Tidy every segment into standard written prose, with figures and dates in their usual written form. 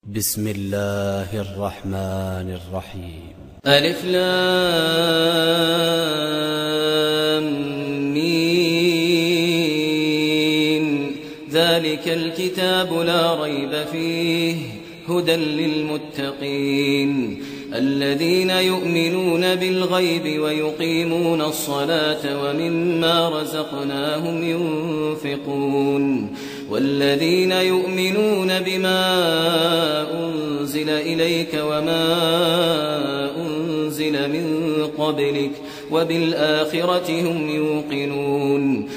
بسم الله الرحمن الرحيم. ألف لام ميم. ذلك الكتاب لا ريب فيه هدى للمتقين الذين يؤمنون بالغيب ويقيمون الصلاة ومما رزقناهم ينفقون والذين يؤمنون بما أنزل إليك وما أنزل من قبلك وبالآخرة هم يوقنون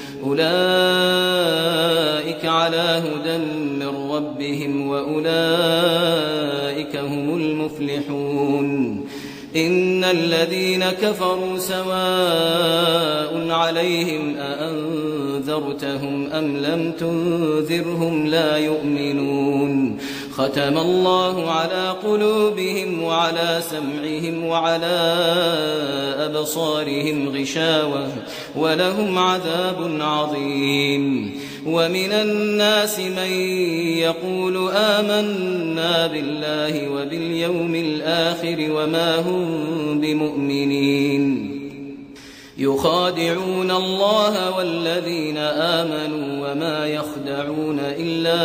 أولئك على هدى من ربهم وأولئك هم المفلحون. إن الذين كفروا سواء عليهم أأنذرتهم أم لم تنذرهم لا يؤمنون. ختم الله على قلوبهم وعلى سمعهم وعلى أبصارهم غشاوة ولهم عذاب عظيم. ومن الناس من يقول آمنا بالله وباليوم الآخر وما هم بمؤمنين يخادعون الله والذين آمنوا وما يخدعون إلا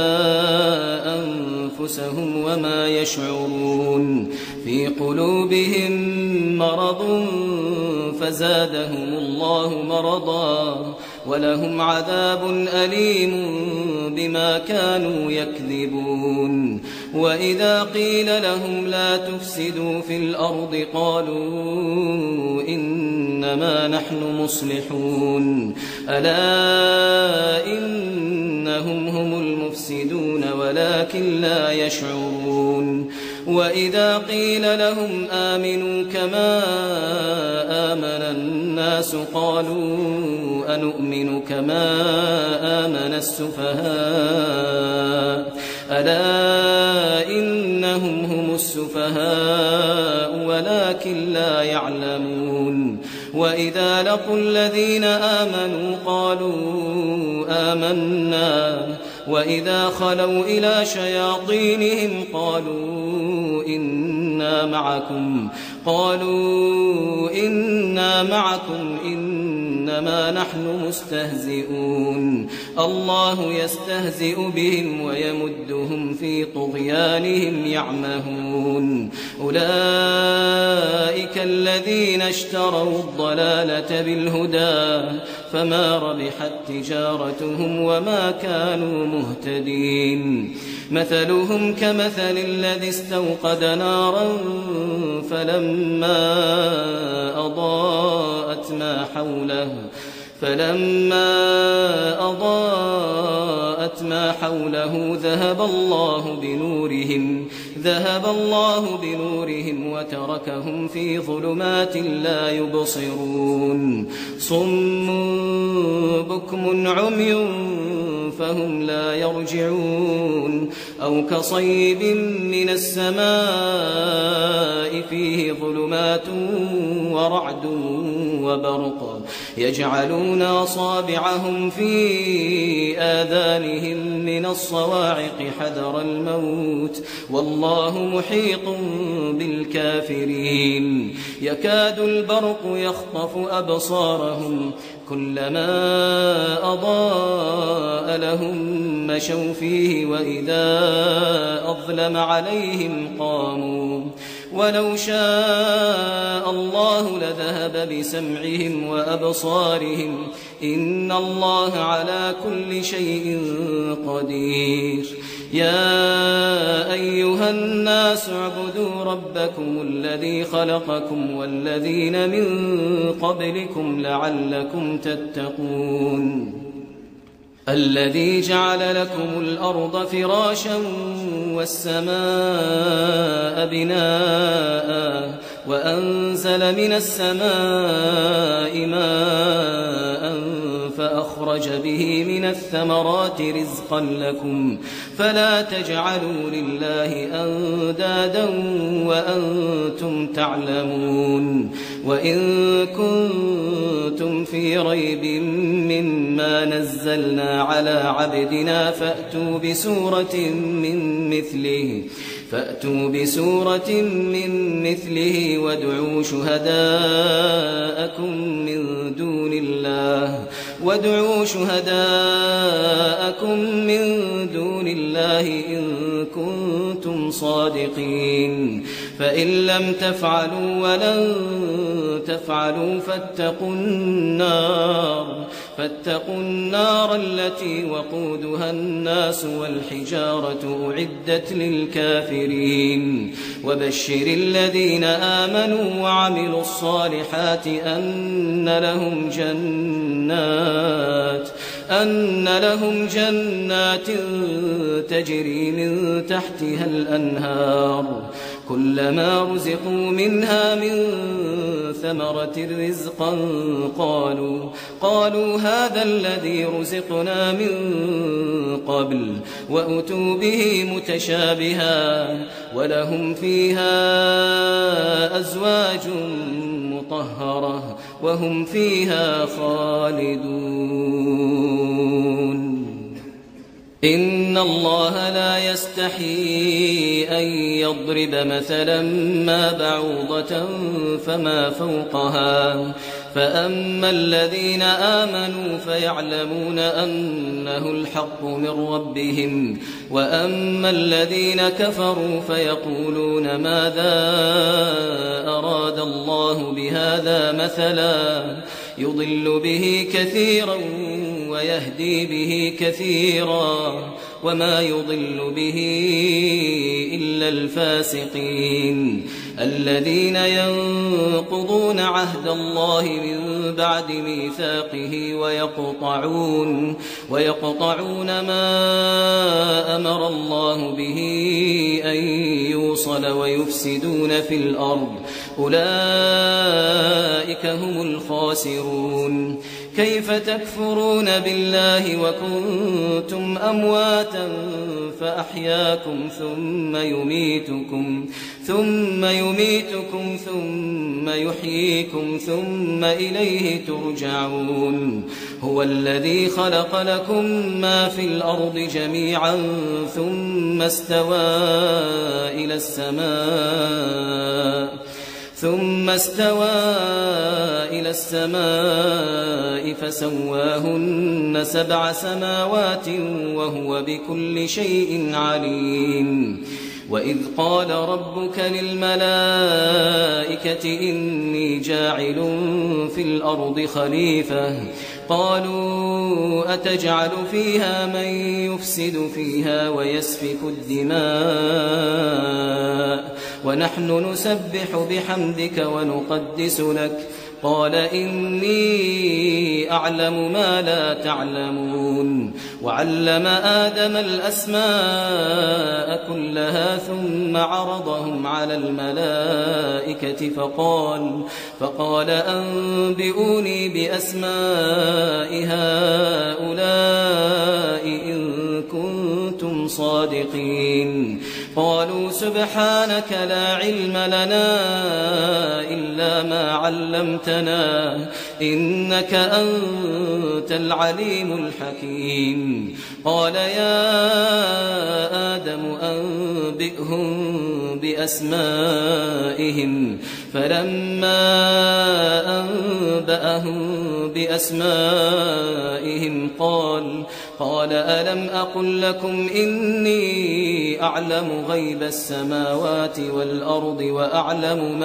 أنفسهم وما يشعرون. في قلوبهم مرض فزادهم الله مرضا ولهم عذاب أليم بما كانوا يكذبون. وإذا قيل لهم لا تفسدوا في الأرض قالوا إنما نحن مصلحون ألا إنهم هم المفسدون ولكن لا يشعرون. وإذا قيل لهم آمنوا كما آمن الناس قالوا أنؤمن كما آمن السفهاء ألا إنهم هم السفهاء ولكن لا يعلمون. وإذا لقوا الذين آمنوا قالوا آمنا وإذا خلوا إلى شياطينهم قالوا إنا معكم إنما نحن مستهزئون. الله يستهزئ بهم ويمدهم في طغيانهم يعمهون. أولئك الذين اشتروا الضلالة بالهدى فما ربحت تجارتهم وما كانوا مهتدين. مثلهم كمثل الذي استوقد نارا فلما أضاءت ما حوله ذهب الله بنورهم وتركهم في ظلمات لا يبصرون. صم بكم عمي فهم لا يرجعون. أو كصيب من السماء فيه ظلمات ورعد وبرق يجعلون أصابعهم في آذانهم من الصواعق حذر الموت والله محيط بالكافرين. يكاد البرق يخطف أبصارهم كلما أضاء لهم مشوا فيه وإذا أظلم عليهم قاموا. ولو شاء الله لذهب بسمعهم وأبصارهم إن الله على كل شيء قدير. يا أيها الناس اعبدوا ربكم الذي خلقكم والذين من قبلكم لعلكم تتقون. الذي جعل لكم الأرض فراشا والسماء بناء وأنزل من السماء ماء فأخرج به من الثمرات رزقا لكم فلا تجعلوا لله أندادا وأنتم تعلمون. وإن كنتم في ريب مما نزلنا على عبدنا فأتوا بسورة من مثله فأتوا بسورة من مثله وادعوا شهداءكم من دون الله إن كنتم صادقين فإن لم تفعلوا ولن تفعلوا فاتقوا النار التي وقودها الناس والحجارة أعدت للكافرين وبشر الذين آمنوا وعملوا الصالحات أن لهم جنات تجري من تحتها الأنهار كلما رزقوا منها من ثمرة رزقا قالوا هذا الذي رزقنا من قبل وأتوا به متشابها ولهم فيها أزواج مطهرة وهم فيها خالدون إن الله لا يستحيي أن يضرب مثلا ما بعوضة فما فوقها فأما الذين آمنوا فيعلمون أنه الحق من ربهم وأما الذين كفروا فيقولون ماذا أراد الله بهذا مثلا يضل به كثيرا ويهدي به كثيرا وما يضل به إلا الفاسقين الذين ينقضون عهد الله من بعد ميثاقه ويقطعون ما أمر الله به أن يوصل ويفسدون في الأرض أولئك هم الخاسرون كيف تكفرون بالله وكنتم أمواتا فأحياكم ثم يميتكم ثم يحييكم ثم إليه ترجعون هو الذي خلق لكم ما في الأرض جميعا ثم استوى إلى السماء فسواهن 7 سماوات وهو بكل شيء عليم وإذ قال ربك للملائكة إني جاعل في الأرض خليفة قالوا أتجعل فيها من يفسد فيها ويسفك الدماء ونحن نسبح بحمدك ونقدس لك قال إني أعلم ما لا تعلمون وعلم آدم الأسماء كلها ثم عرضهم على الملائكة فقال أنبئوني بأسماء هؤلاء إن كنتم صادقين قالوا سبحانك لا علم لنا إلا ما علمتنا إنك أنت العليم الحكيم قال يا آدم أنبئهم بأسمائهم فلما أنبأهم بأسمائهم قال ألم أقل لكم إني أعلم غيب السماوات والأرض وأعلم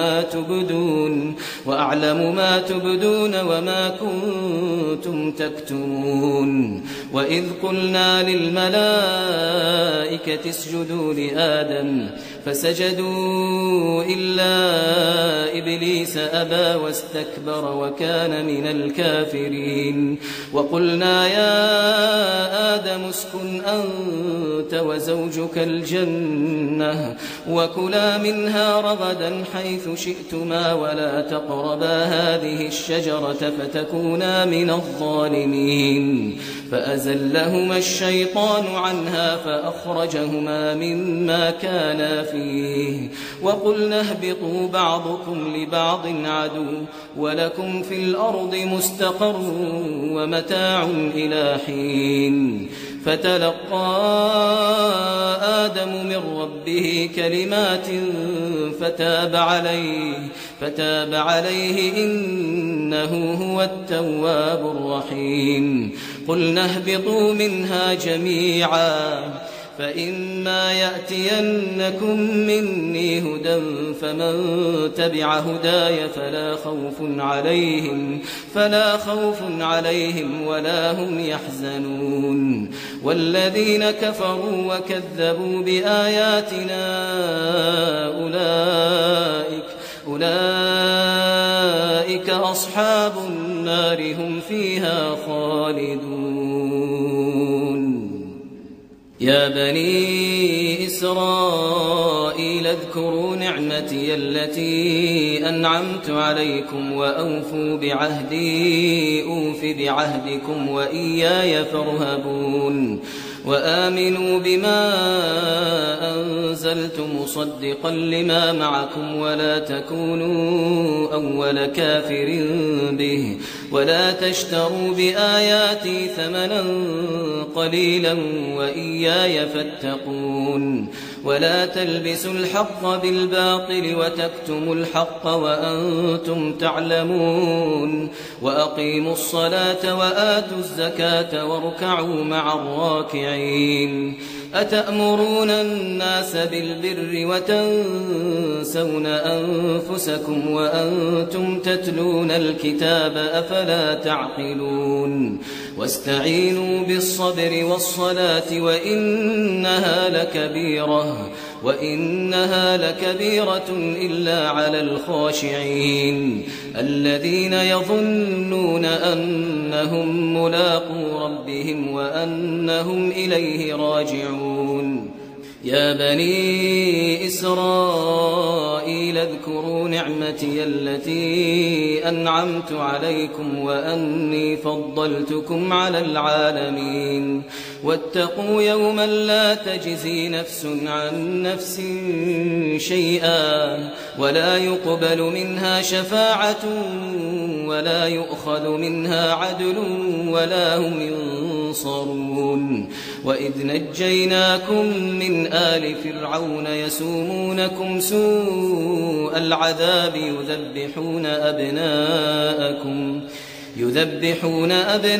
ما تبدون وما كنتم تكتمون وإذ قلنا للملائكة اسجدوا لآدم فسجدوا إلا إبليس أبى واستكبر وكان من الكافرين وقلنا يا آدم اسكن أنت وزوجك الجنة وكلا منها رغدا حيث شئتما ولا تقربا هذه الشجرة فتكونا من الظالمين فأزلهما الشيطان عنها فأخرجهما مما كانا فيه وقلنا اهبطوا بعضكم لبعض عدو ولكم في الأرض مستقر ومتاع إلى حين فتلقى آدم من ربه كلمات فتاب عليه إنه هو التواب الرحيم. قلنا اهبطوا منها جميعا فإما يأتينكم مني هدى فمن تبع هداي فلا خوف عليهم ولا هم يحزنون. والذين كفروا وكذبوا بآياتنا أولئك أصحاب النار هم فيها خالدون. يا بني إسرائيل اذكروا نعمتي التي أنعمت عليكم وأوفوا بعهدي أوف بعهدكم وإياي فارهبون. وآمنوا بما أنزلت مصدقا لما معكم ولا تكونوا أول كافر به ولا تشتروا بآياتي ثمنا قليلا وإياي فاتقون. ولا تلبسوا الحق بالباطل وتكتموا الحق وأنتم تعلمون. وأقيموا الصلاة وآتوا الزكاة واركعوا مع الراكعين. أتأمرون الناس بالبر وتنسون أنفسكم وأنتم تتلون الكتاب أفلا تعقلون. واستعينوا بالصبر والصلاة وإنها لكبيرة إلا على الخاشعين الذين يظنون أنهم ملاقو ربهم وأنهم إليه راجعون. يا بني إسرائيل اذكروا نعمتي التي أنعمت عليكم وأني فضلتكم على العالمين. واتقوا يوما لا تجزي نفس عن نفس شيئا ولا يقبل منها شفاعة ولا يؤخذ منها عدل ولا هم ينصرون. وإذ نجيناكم من آل فرعون يسومونكم سوء العذاب يذبحون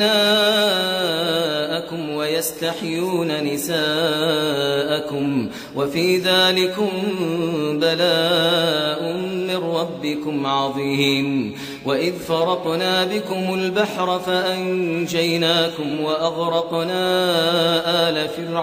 أبناءكم ويستحيون نساءكم وفي ذلكم بلاء من ربكم عظيم. وإذ فرقنا بكم البحر فأنجيناكم وأغرقنا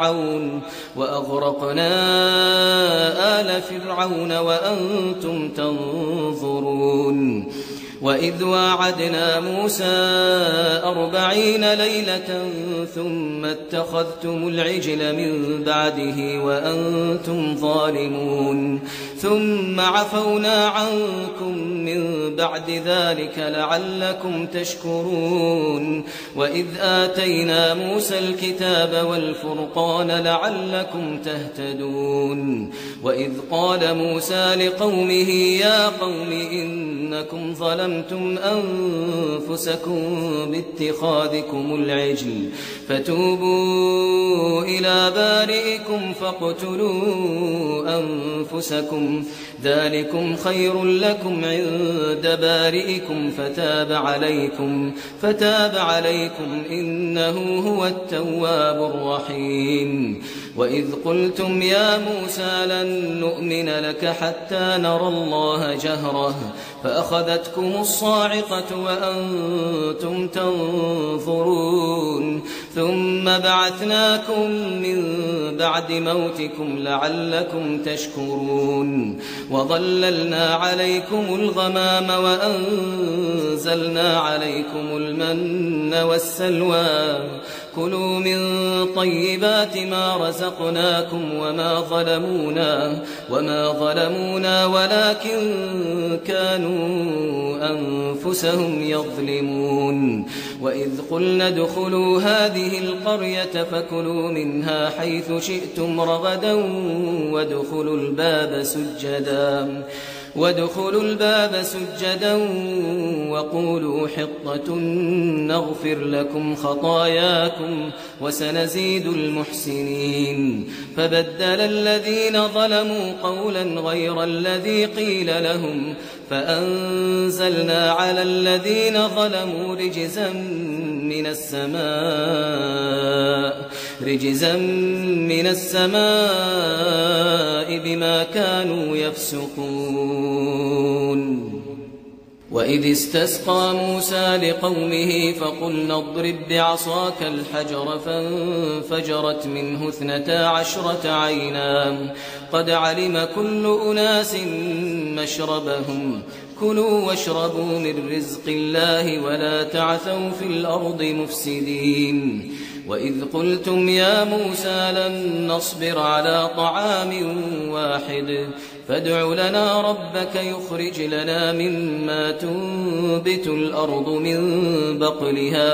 آل فرعون وأنتم تنظرون. وإذ واعدنا موسى 40 ليلة ثم اتخذتم العجل من بعده وأنتم ظالمون ثم عفونا عنكم من بعد ذلك لعلكم تشكرون. وإذ آتينا موسى الكتاب والفرقان لعلكم تهتدون. وإذ قال موسى لقومه يا قوم إنكم ظلمتم أنفسكم باتخاذكم العجل فتوبوا إلى بارئكم فاقتلوا أنفسكم ذلكم خير لكم عند بارئكم فتاب عليكم إنه هو التواب الرحيم. وإذ قلتم يا موسى لن نؤمن لك حتى نرى الله جهرة فأخذتكم الصاعقة وأنتم تنظرون ثم بعثناكم من بعد موتكم لعلكم تشكرون. وظللنا عليكم الغمام وأنزلنا عليكم المن والسلوى كلوا من طيبات ما رزقناكم وما ظلمونا ولكن كانوا أنفسهم يظلمون. وإذ قلنا ادخلوا هذه القرية فكلوا منها حيث شئتم رغدا وادخلوا الباب سجدا وقولوا حطة نغفر لكم خطاياكم وسنزيد المحسنين. فبدل الذين ظلموا قولا غير الذي قيل لهم فأنزلنا على الذين ظلموا رجزا من السماء بما كانوا يفسقون. وإذ استسقى موسى لقومه فقلنا اضرب بعصاك الحجر فانفجرت منه 12 عينا قد علم كل أناس مشربهم كلوا واشربوا من رزق الله ولا تعثوا في الأرض مفسدين. وإذ قلتم يا موسى لن نصبر على طعام واحد فادع لنا ربك يخرج لنا مما تنبت الأرض من بقلها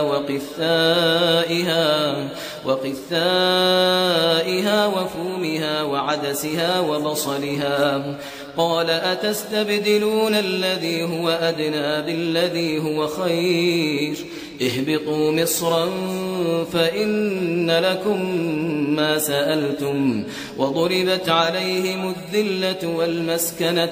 وقثائها وفومها وعدسها وبصلها قال أتستبدلون الذي هو أدنى بالذي هو خير اهبطوا مصرا فإن لكم ما سألتم وضربت عليهم الذلة والمسكنة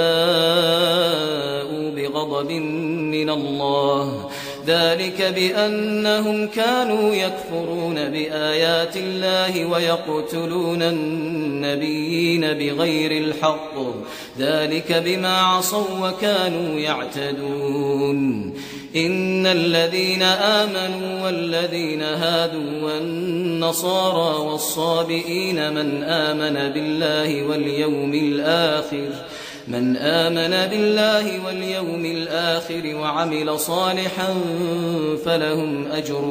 وباءوا بغضب من الله ذلك بأنهم كانوا يكفرون بآيات الله ويقتلون النبيين بغير الحق ذلك بما عصوا وكانوا يعتدون. إن الذين آمنوا والذين هادوا والنصارى والصابئين من آمن بالله واليوم الآخر وعمل صالحا فلهم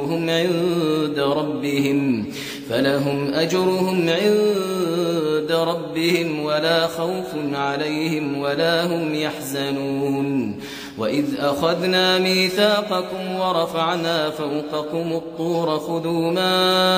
أجرهم عند ربهم ولا خوف عليهم ولا هم يحزنون. وإذ أخذنا ميثاقكم ورفعنا فوقكم الطور خذوا ما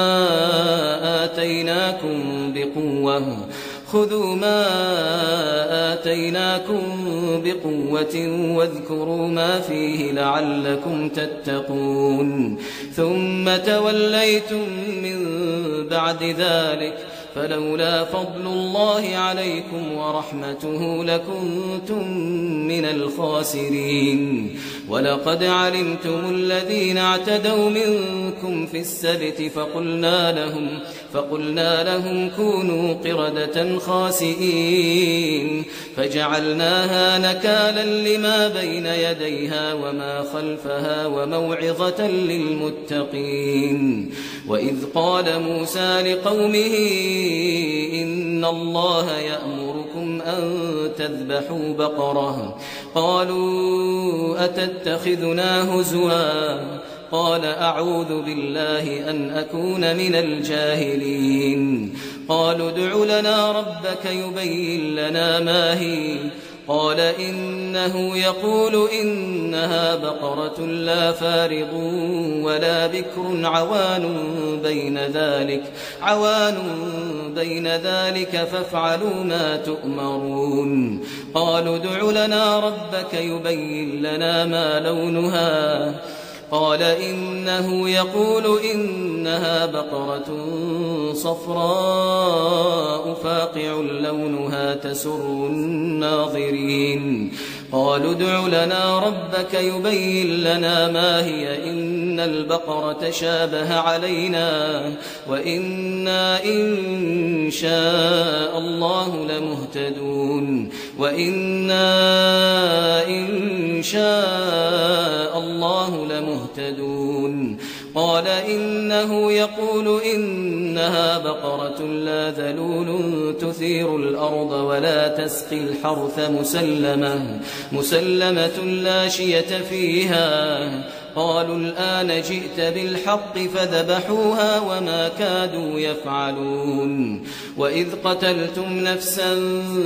آتيناكم بقوة واذكروا ما فيه لعلكم تتقون. ثم توليتم من بعد ذلك فلولا فضل الله عليكم ورحمته لكنتم من الخاسرين. ولقد علمتم الذين اعتدوا منكم في السبت فقلنا لهم كونوا قردة خاسئين فجعلناها نكالا لما بين يديها وما خلفها وموعظة للمتقين. وإذ قال موسى لقومه إن الله يأمركم أن تذبحوا بقرة قالوا أتتخذنا هزوا قال أعوذ بالله أن أكون من الجاهلين. قالوا ادع لنا ربك يبين لنا ما هي قال إنه يقول إنها بقرة لا فارض ولا بكر عوان بين ذلك فافعلوا ما تؤمرون. قالوا ادع لنا ربك يبين لنا ما لونها قال إنه يقول إنها بقرة صفراء فاقع لونها تسر الناظرين. قالوا ادع لنا ربك يبين لنا ما هي إن البقرة شابه علينا وإنا إن شاء الله لمهتدون. قال إنه يقول إنها بقرة لا ذلول تثير الأرض ولا تسقي الحرث مسلمة لا شية فيها قالوا الآن جئت بالحق فذبحوها وما كادوا يفعلون وإذ قتلتم نفسا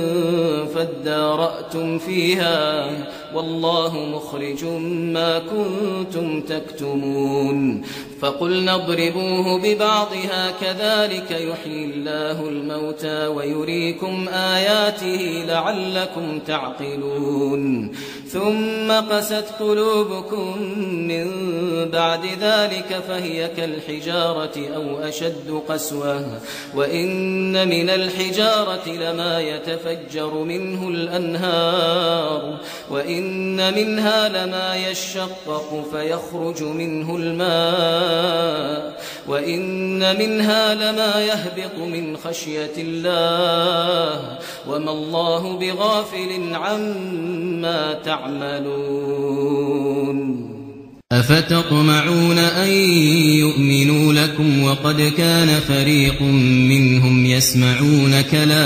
فادارأتم فيها والله مخرج ما كنتم تكتمون فقلنا اضربوه ببعضها كذلك يحيي الله الموتى ويريكم آياته لعلكم تعقلون ثم قست قلوبكم من بعد ذلك فهي كالحجارة أو أشد قسوة وإن من الحجارة لما يتفجر منه الأنهار وإن منها لما يشقق فيخرج منه الماء وإن منها لما يهبط من خشية الله وما الله بغافل عما تعملون أفتطمعون أن يؤمنوا لكم وقد كان فريق منهم يسمعون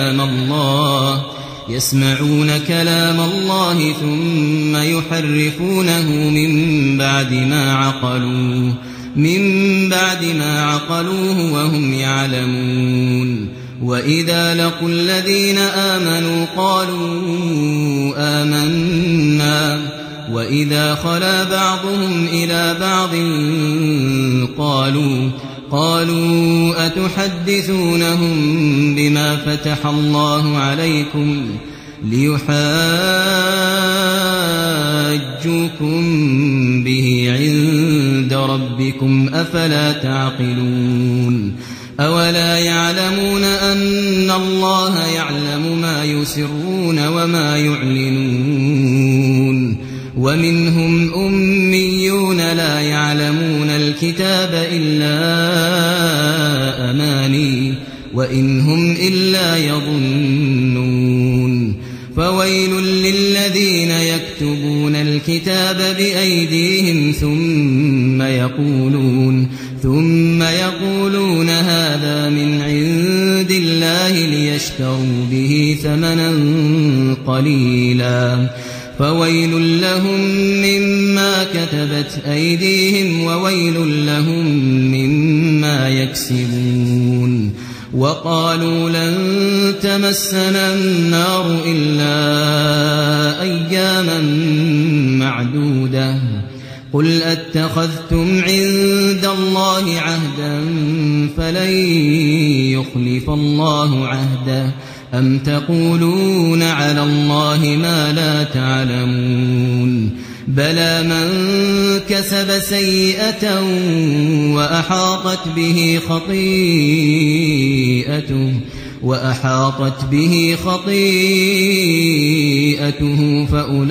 كلام الله ثم يحرفونه من بعد ما عقلوه وهم يعلمون وإذا لقوا الذين آمنوا قالوا آمنا وإذا خلا بعضهم إلى بعض قالوا أتحدثونهم بما فتح الله عليكم ليحاجوكم به عند ربكم أفلا تعقلون أولا يعلمون أن الله يعلم ما يسرون وما يعلنون ومنهم أميون لا يعلمون الكتاب إلا أماني وإن هم إلا يظنون فويل للذين يكتبون الكتاب بأيديهم ثم يقولون هذا من عند الله ليشتروا به ثمنا قليلا فويل لهم مما كتبت أيديهم وويل لهم مما يكسبون وقالوا لن تمسنا النار إلا أياما معدودة قل أتخذتم عند الله عهدا فلن يخلف الله عهده أم تقولون على الله ما لا تعلمون بلى من كسب سيئة وأحاطت به خطيئته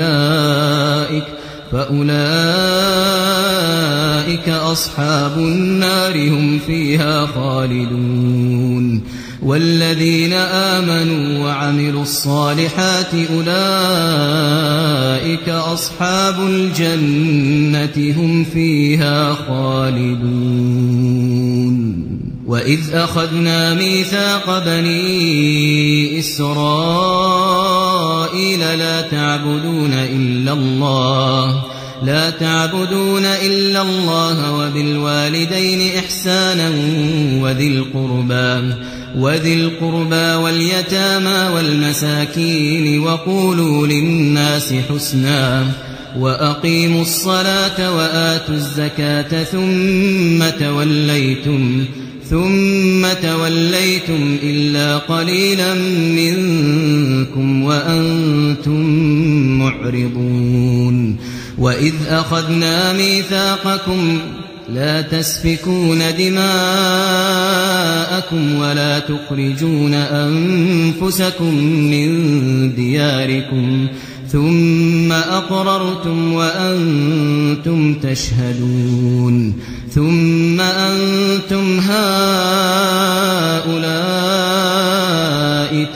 فأولئك أصحاب النار هم فيها خالدون والذين آمنوا وعملوا الصالحات أولئك أصحاب الجنة هم فيها خالدون وإذ أخذنا ميثاق بني إسرائيل لا تعبدون إلا الله وبالوالدين إحسانا وذي القربى واليتامى والمساكين وقولوا للناس حسنا وأقيموا الصلاة وآتوا الزكاة ثم توليتم إلا قليلا منكم وأنتم معرضون وإذ أخذنا ميثاقكم لا تسفكون دماءكم ولا تخرجون أنفسكم من دياركم ثم أقررتم وأنتم تشهدون ثم أنتم هؤلاء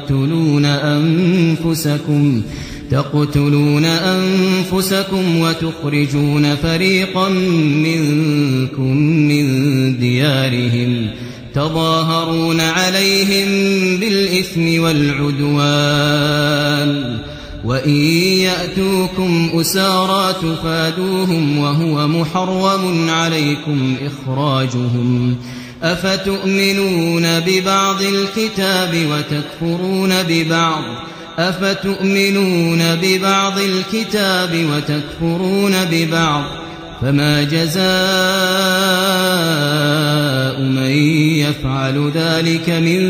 تقتلون أنفسكم وتخرجون فريقا منكم من ديارهم تظاهرون عليهم بالإثم والعدوان وإن يأتوكم أسارى تفادوهم وهو محرم عليكم إخراجهم أفتؤمنون ببعض الكتاب وتكفرون ببعض فما جزاء من يفعل ذلك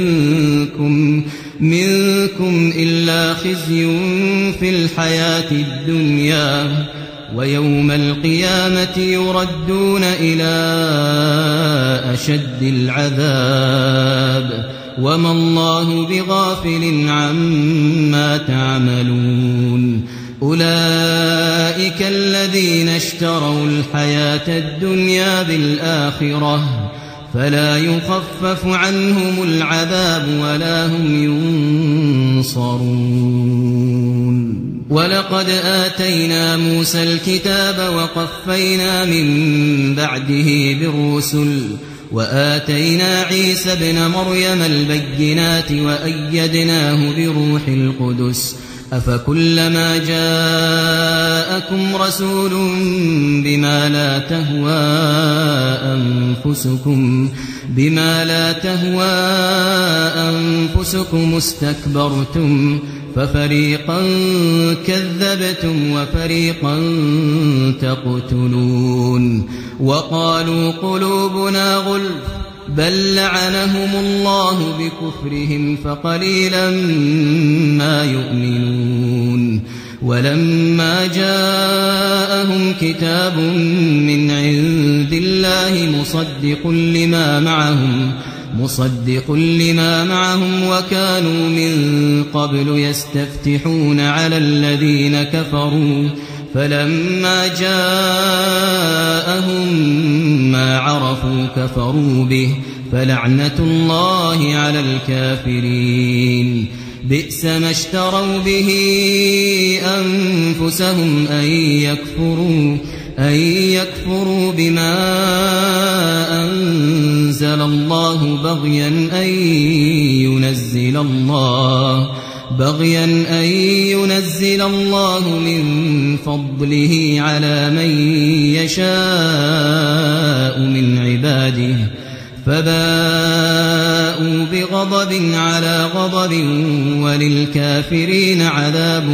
منكم إلا خزي في الحياة الدنيا ويوم القيامة يردون إلى أشد العذاب وما الله بغافل عما تعملون أولئك الذين اشتروا الحياة الدنيا بالآخرة فلا يخفف عنهم العذاب ولا هم ينصرون ولقد آتينا موسى الكتاب وقفينا من بعده بالرسل وآتينا عيسى ابن مريم البينات وأيدناه بروح القدس أفكلما جاءكم رسول بما لا تهوى أنفسكم استكبرتم ففريقا كذبتم وفريقا تقتلون وقالوا قلوبنا غلف بل لعنهم الله بكفرهم فقليلا ما يؤمنون ولما جاءهم كتاب من عند الله مصدق لما معهم وكانوا من قبل يستفتحون على الذين كفروا فلما جاءهم ما عرفوا كفروا به فلعنة الله على الكافرين بئس ما اشتروا به أنفسهم أن يكفروا بما أنزل الله بغيا أن ينزل الله من فضله على من يشاء من عباده فباءوا بغضب على غضب وللكافرين عذاب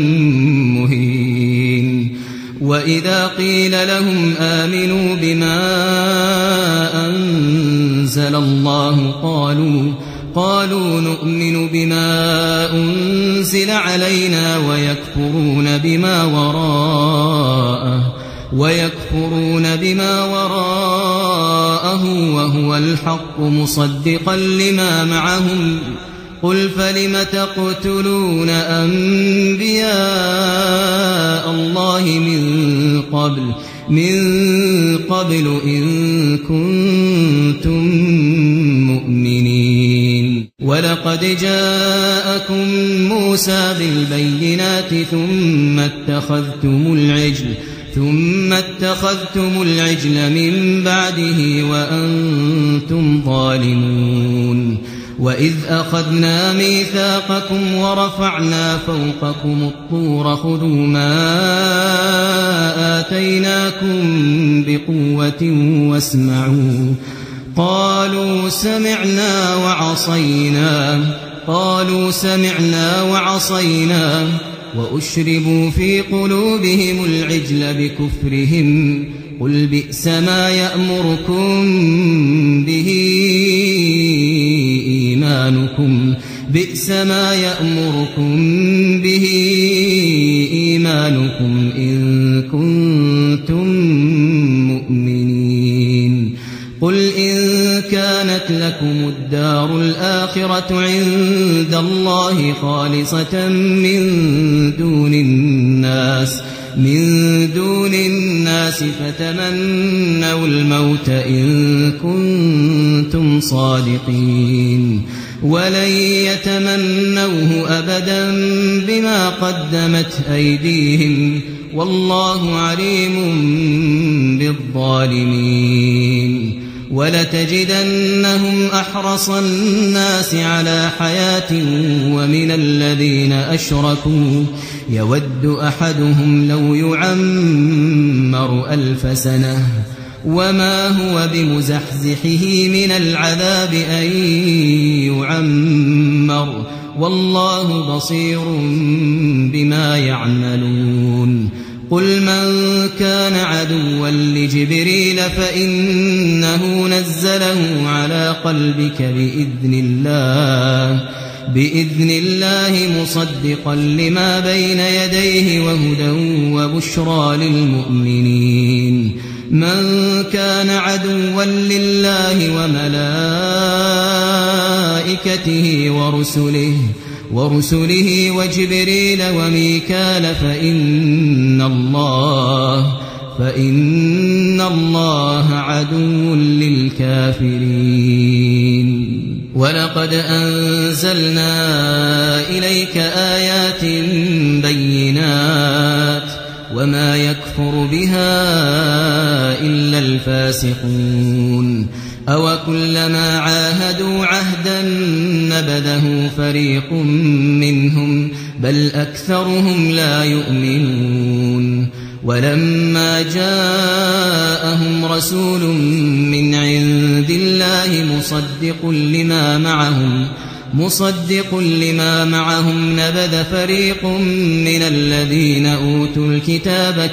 مهين وإذا قيل لهم آمنوا بما أنزل الله قالوا نؤمن بما أنزل علينا ويكفرون بما وراءه وهو الحق مصدقا لما معهم قل فلم تقتلون أنبياء الله من قبل إن كنتم مؤمنين ولقد جاءكم موسى بالبينات ثم اتخذتم العجل من بعده وأنتم ظالمون وإذ أخذنا ميثاقكم ورفعنا فوقكم الطور خذوا ما آتيناكم بقوة واسمعوا قالوا سمعنا وعصينا وأشربوا في قلوبهم العجل بكفرهم قل بئس ما يأمركم به إيمانكم إن كنتم مؤمنين قل إن كانت لكم الدار الآخرة عند الله خالصة من دون الناس فتمنوا الموت إن كنتم صادقين ولن يتمنوه أبدا بما قدمت أيديهم والله عليم بالظالمين ولتجدنهم أحرص الناس على حياة ومن الذين أشركوا يود أحدهم لو يعمر 1000 سنة وما هو بمزحزحه من العذاب أن يعمر والله بصير بما يعملون قل من كان عدوا لجبريل فإنه نزله على قلبك بإذن الله مصدقا لما بين يديه وهدى وبشرى للمؤمنين من كان عدوا لله وملائكته ورسله وجبريل وميكال فإن الله عدو للكافرين ولقد أنزلنا إليك آيات بينات وما يكفر بها إلا الفاسقون أوكلما عاهدوا عهدا نبذه فريق منهم بل أكثرهم لا يؤمنون ولما جاءهم رسول من عند الله مصدق لما معهم نبذ فريق من الذين أوتوا الكتاب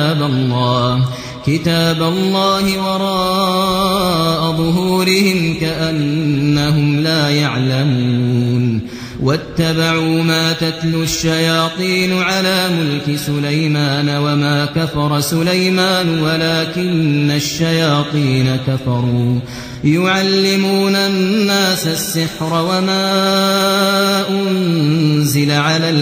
كتاب الله وراء ظهورهم كأنهم لا يعلمون واتبعوا ما تتلو الشياطين على ملك سليمان وما كفر سليمان ولكن الشياطين كفروا يعلمون الناس السحر وما أنزل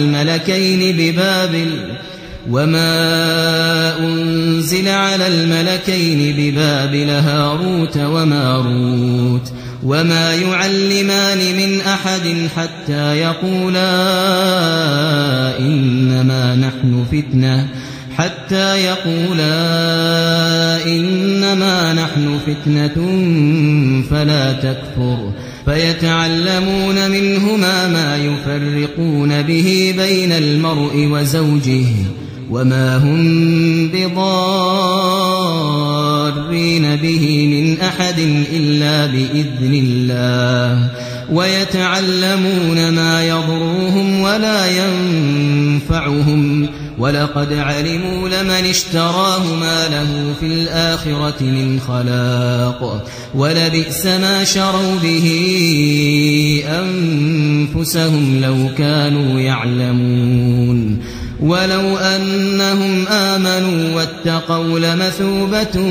على الملكين ببابل هاروت وماروت وما يعلمان من أحد حتى يقولا إنما نحن فتنة فلا تكفر فيتعلمون منهما ما يفرقون به بين المرء وزوجه وما هم بضارين به من أحد إلا بإذن الله ويتعلمون ما يضرهم ولا ينفعهم ولقد علموا لمن اشتراه ما له في الآخرة من خلاق ولبئس ما شروا به أنفسهم لو كانوا يعلمون ولو أنهم آمنوا واتقوا لمثوبة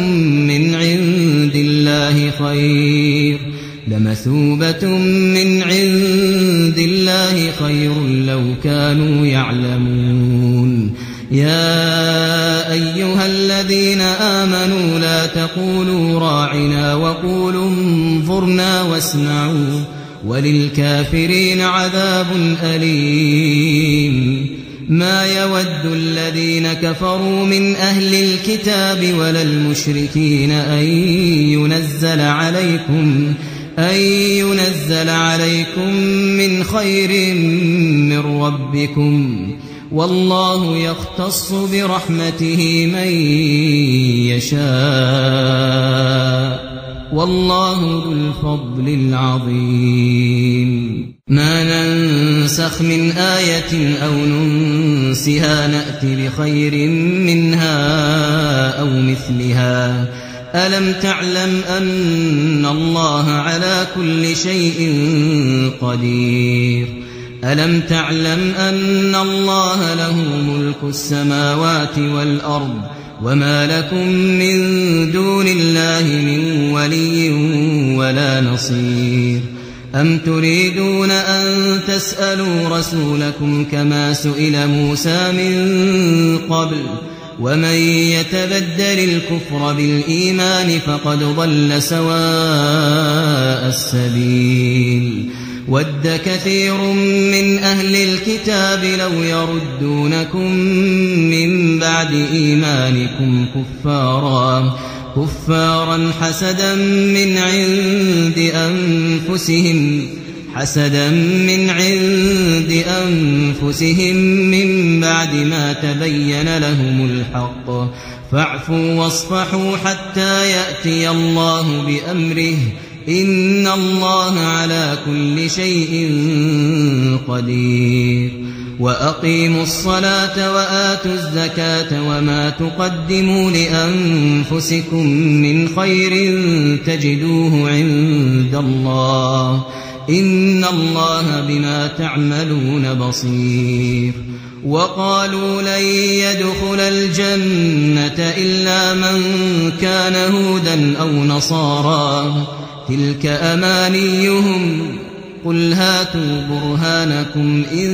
من عند الله خير لو كانوا يعلمون يا أيها الذين آمنوا لا تقولوا راعنا وقولوا انظرنا واسمعوا وللكافرين عذاب أليم ما يود الذين كفروا من أهل الكتاب ولا المشركين أن ينزل عليكم من خير من ربكم والله يختص برحمته من يشاء والله ذو الفضل العظيم ما ننسخ من آية أو ننسها نأتي بخير منها أو مثلها ألم تعلم أن الله على كل شيء قدير ألم تعلم أن الله له ملك السماوات والأرض وما لكم من دون الله من ولي ولا نصير أم تريدون أن تسألوا رسولكم كما سئل موسى من قبل ومن يتبدل الكفر بالإيمان فقد ضل سواء السبيل ود كثير من أهل الكتاب لو يردونكم من بعد إيمانكم كفارا حسدا من عند أنفسهم من بعد ما تبين لهم الحق فاعفوا واصفحوا حتى يأتي الله بأمره إن الله على كل شيء قدير وأقيموا الصلاة وآتوا الزكاة وما تقدموا لأنفسكم من خير تجدوه عند الله إن الله بما تعملون بصير وقالوا لن يدخل الجنة إلا من كان هودا أو نصارى تلك أمانيهم قل هاتوا برهانكم إن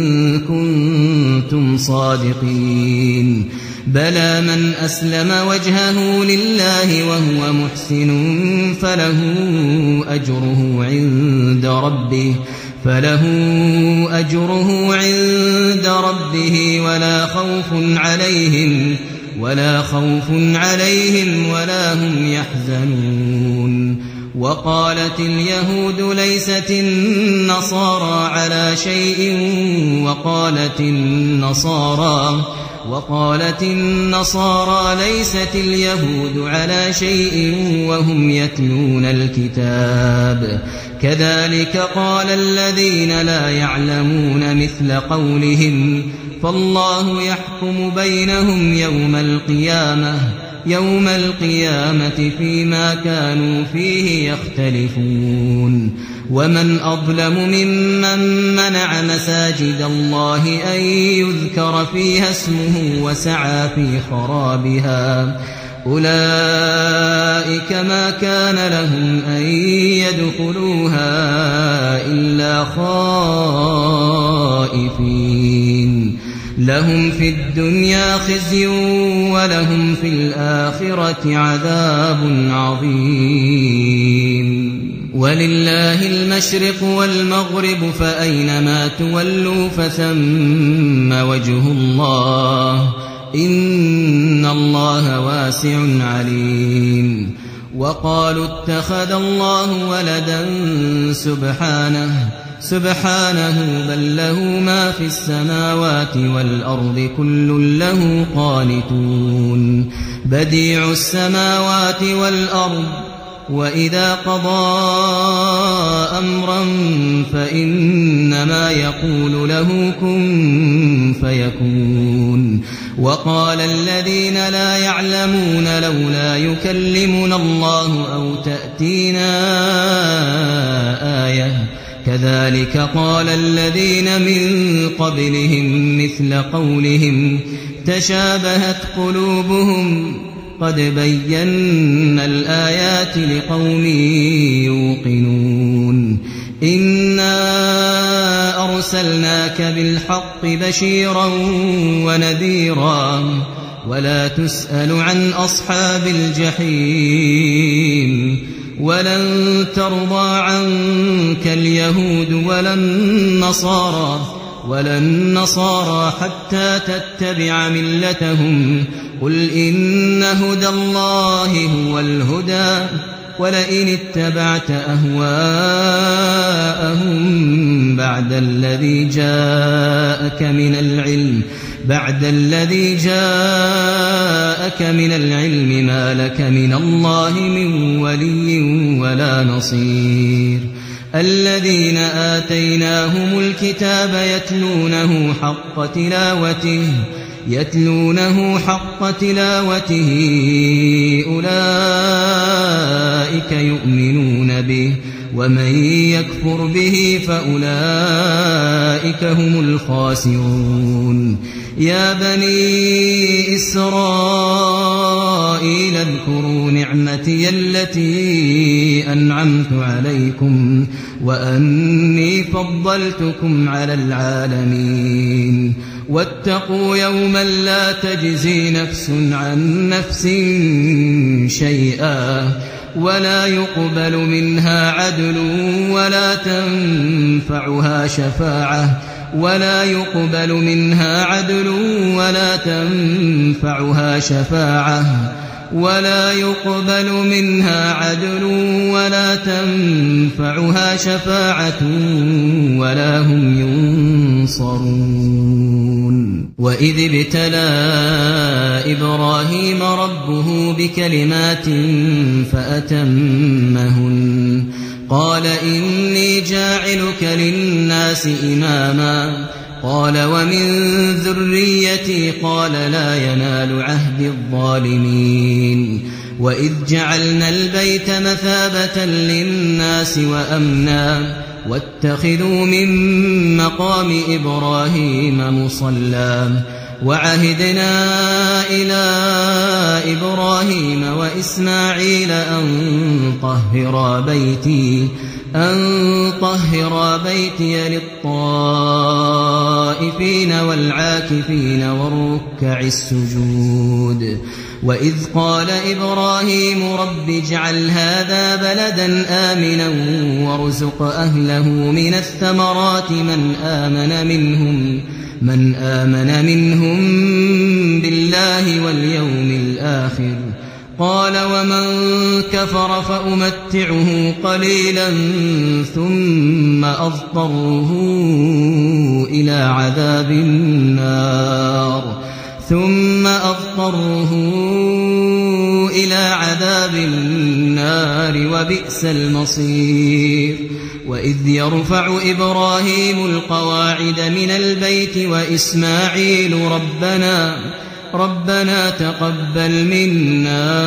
كنتم صادقين بلى من أسلم وجهه لله وهو محسن فله أجره عند ربه ولا خوف عليهم ولا هم يحزنون وقالت اليهود ليست النصارى على شيء وقالت النصارى ليست اليهود على شيء وهم يتلون الكتاب كذلك قال الذين لا يعلمون مثل قولهم فالله يحكم بينهم يوم القيامة فيما كانوا فيه يختلفون ومن أظلم ممن منع مساجد الله أن يذكر فيها اسمه وسعى في خرابها أولئك ما كان لهم أن يدخلوها إلا خائفين لهم في الدنيا خزي ولهم في الآخرة عذاب عظيم ولله المشرق والمغرب فأينما تولوا فثم وجه الله إن الله واسع عليم وقالوا اتخذ الله ولدا سبحانه بل له ما في السماوات والأرض كل له قانتون بديع السماوات والأرض وإذا قضى أمرا فإنما يقول له كن فيكون وقال الذين لا يعلمون لولا يكلمنا الله أو تأتينا آية كذلك قال الذين من قبلهم مثل قولهم تشابهت قلوبهم قد بينا الآيات لقوم يوقنون إنا أرسلناك بالحق بشيرا ونذيرا ولا تسأل عن أصحاب الجحيم ولن ترضى عنك اليهود ولا النصارى حتى تتبع ملتهم قل إن هدى الله هو الهدى ولئن اتبعت أهواءهم بعد الذي جاءك من العلم ما لك من الله من ولي ولا نصير الذين آتيناهم الكتاب يتلونه حق تلاوته أولئك يؤمنون به ومن يكفر به فأولئك هم الخاسرون يا بني إسرائيل اذكروا نعمتي التي أنعمت عليكم وأني فضلتكم على العالمين واتقوا يوما لا تجزي نفس عن نفس شيئا ولا يقبل منها عدل ولا تنفعها شفاعة ولا يقبل منها عدل ولا تنفعها شفاعة ولا هم ينصرون وإذ ابتلى إبراهيم ربه بكلمات فأتمهن قال إني جاعلك للناس إماما قال ومن ذريتي قال لا ينال عهد الظالمين وإذ جعلنا البيت مثابة للناس وأمنا واتخذوا من مقام إبراهيم مصلى وعهدنا إلى إبراهيم وإسماعيل أن طهر بيتي للطائفين والعاكفين والركع السجود وإذ قال إبراهيم رب اجعل هذا بلدا آمنا وارزق أهله من الثمرات من آمن منهم بالله واليوم الآخر قال ومن كفر فأمتعه قليلا ثم أضطره إلى عذاب النار وبئس المصير وإذ يرفع إبراهيم القواعد من البيت وإسماعيل ربنا تقبل منا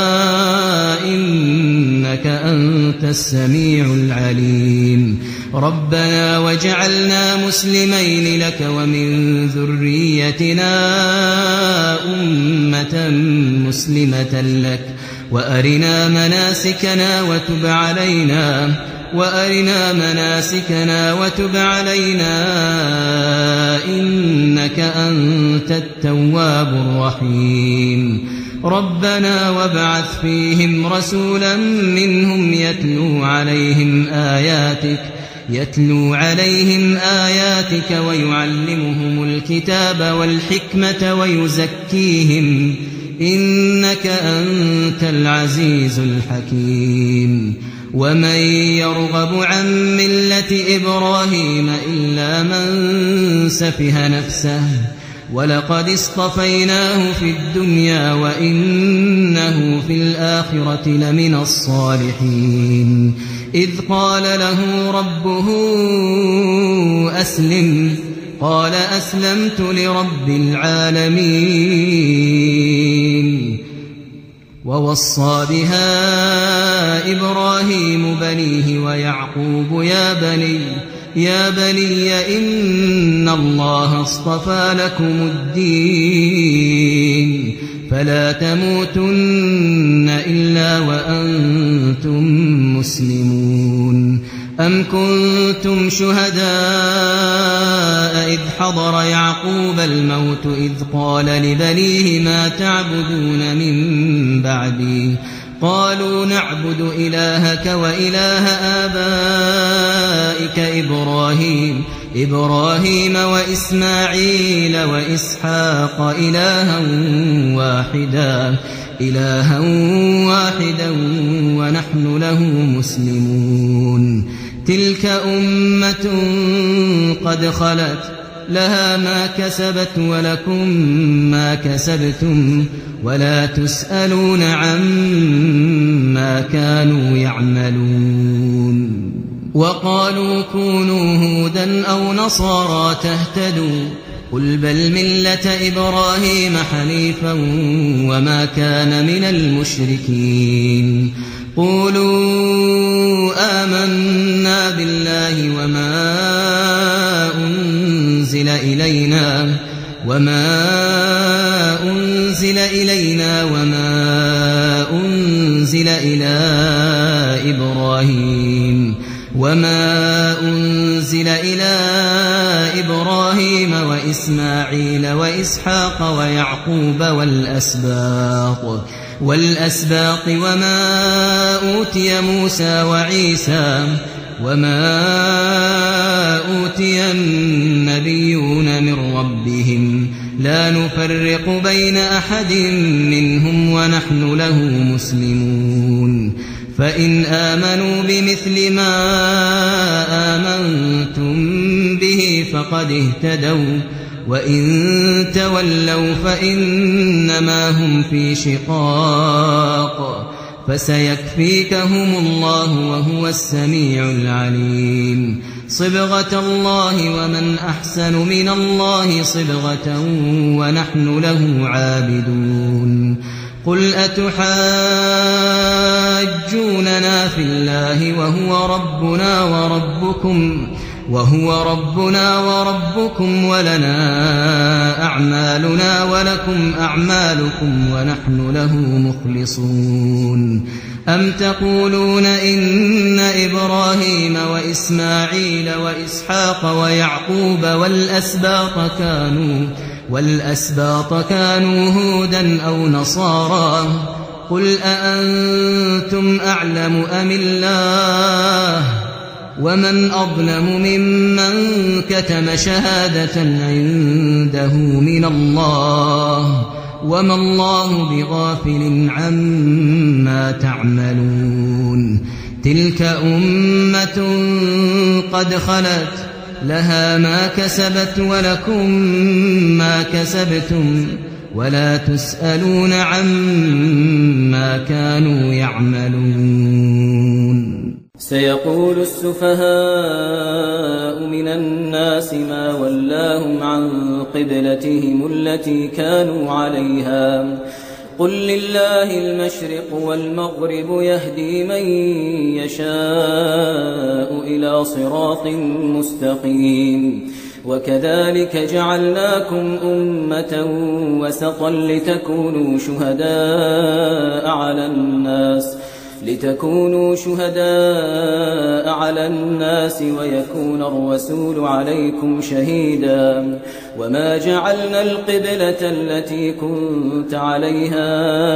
إنك أنت السميع العليم ربنا وجعلنا مسلمين لك ومن ذريتنا أمة مسلمة لك وأرنا مناسكنا وتب علينا إنك أنت التواب الرحيم ربنا وابعث فيهم رسولا منهم يتلو عليهم آياتك ويعلمهم الكتاب والحكمة ويزكيهم إنك أنت العزيز الحكيم ومن يرغب عن ملة إبراهيم إلا من سفه نفسه ولقد اصطفيناه في الدنيا وإنه في الآخرة لمن الصالحين إذ قال له ربه أسلم قال أسلمت لرب العالمين ووصى بها إبراهيم بنيه ويعقوب يا بني إن الله اصطفى لكم الدين فلا تموتن إلا وأنتم مسلمون أم كنتم شهداء إذ حضر يعقوب الموت إذ قال لبنيه ما تعبدون من بعدي قالوا نعبد إلهك وإله آبائك إبراهيم وإسماعيل وإسحاق إلها واحدا ونحن له مسلمون تلك أمة قد خلت لها ما كسبت ولكم ما كسبتم ولا تسألون عما كانوا يعملون وقالوا كونوا هودا أو نصارى تهتدوا قل بل ملة إبراهيم حنيفا وما كان من المشركين قولوا آمنا بالله وما أنزل إلينا وما أنزل إلى إبراهيم وإسماعيل وإسحاق ويعقوب والأسباط وما أوتي موسى وعيسى وما أوتي النبيون من ربهم لا نفرق بين أحد منهم ونحن له مسلمون فإن آمنوا بمثل ما آمنتم به فقد اهتدوا وإن تولوا فإنما هم في شقاق فسيكفيكهم الله وهو السميع العليم صبغة الله ومن أحسن من الله صبغة ونحن له عابدون قل أتحاجوننا في الله وهو ربنا وربكم ولنا أعمالنا ولكم أعمالكم ونحن له مخلصون أم تقولون إن إبراهيم وإسماعيل وإسحاق ويعقوب والأسباط كانوا هودا أو نصارى قل أأنتم أعلم أم الله ومن أظلم ممن كتم شهادة عنده من الله وما الله بغافل عما تعملون تلك أمة قد خلت لها ما كسبت ولكم ما كسبتم ولا تسألون عما كانوا يعملون سيقول السفهاء من الناس ما ولاهم عن قبلتهم التي كانوا عليها قل لله المشرق والمغرب يهدي من يشاء إلى صراط مستقيم وكذلك جعلناكم أمة وسطا لتكونوا شهداء على الناس ويكون الرسول عليكم شهيدا وما جعلنا القبلة التي كنت عليها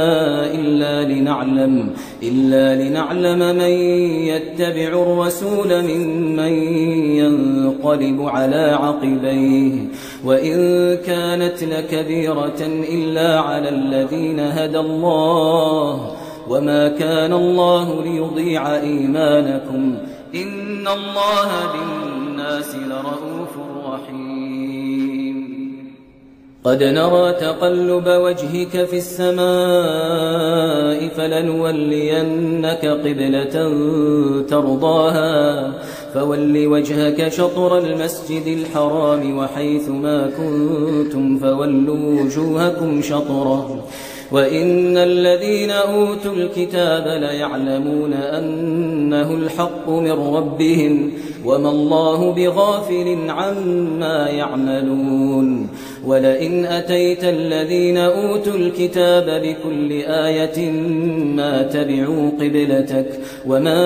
إلا لنعلم من يتبع الرسول ممن ينقلب على عقبيه وإن كانت لكبيرة إلا على الذين هدى الله وما كان الله ليضيع إيمانكم إن الله بالناس لرءوف رحيم قد نرى تقلب وجهك في السماء فلنولينك قبلة ترضاها فول وجهك شطر المسجد الحرام وحيث ما كنتم فولوا وجوهكم شطره وإن الذين أوتوا الكتاب ليعلمون أنه الحق من ربهم وما الله بغافل عما يعملون ولئن أتيت الذين أوتوا الكتاب بكل آية ما تبعوا قبلتك وما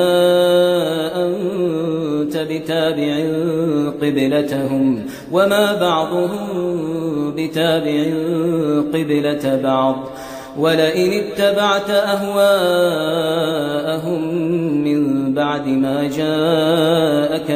أنت بتابع قبلتهم وما بعضهم بتابع قبلة بعض ولئن اتبعت أهواءهم من بعد ما جاءك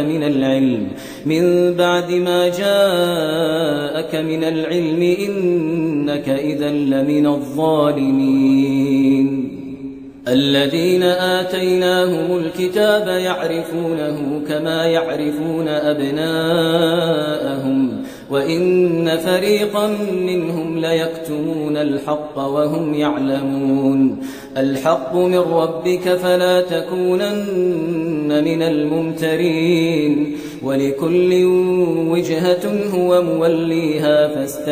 من العلم إنك إذا لمن الظالمين الذين آتيناهم الكتاب يعرفونه كما يعرفون أبناءهم وإن فريقا منهم ليكتمون الحق وهم يعلمون الحق من ربك فلا تكونن من الممترين ولكل وجهة هو موليها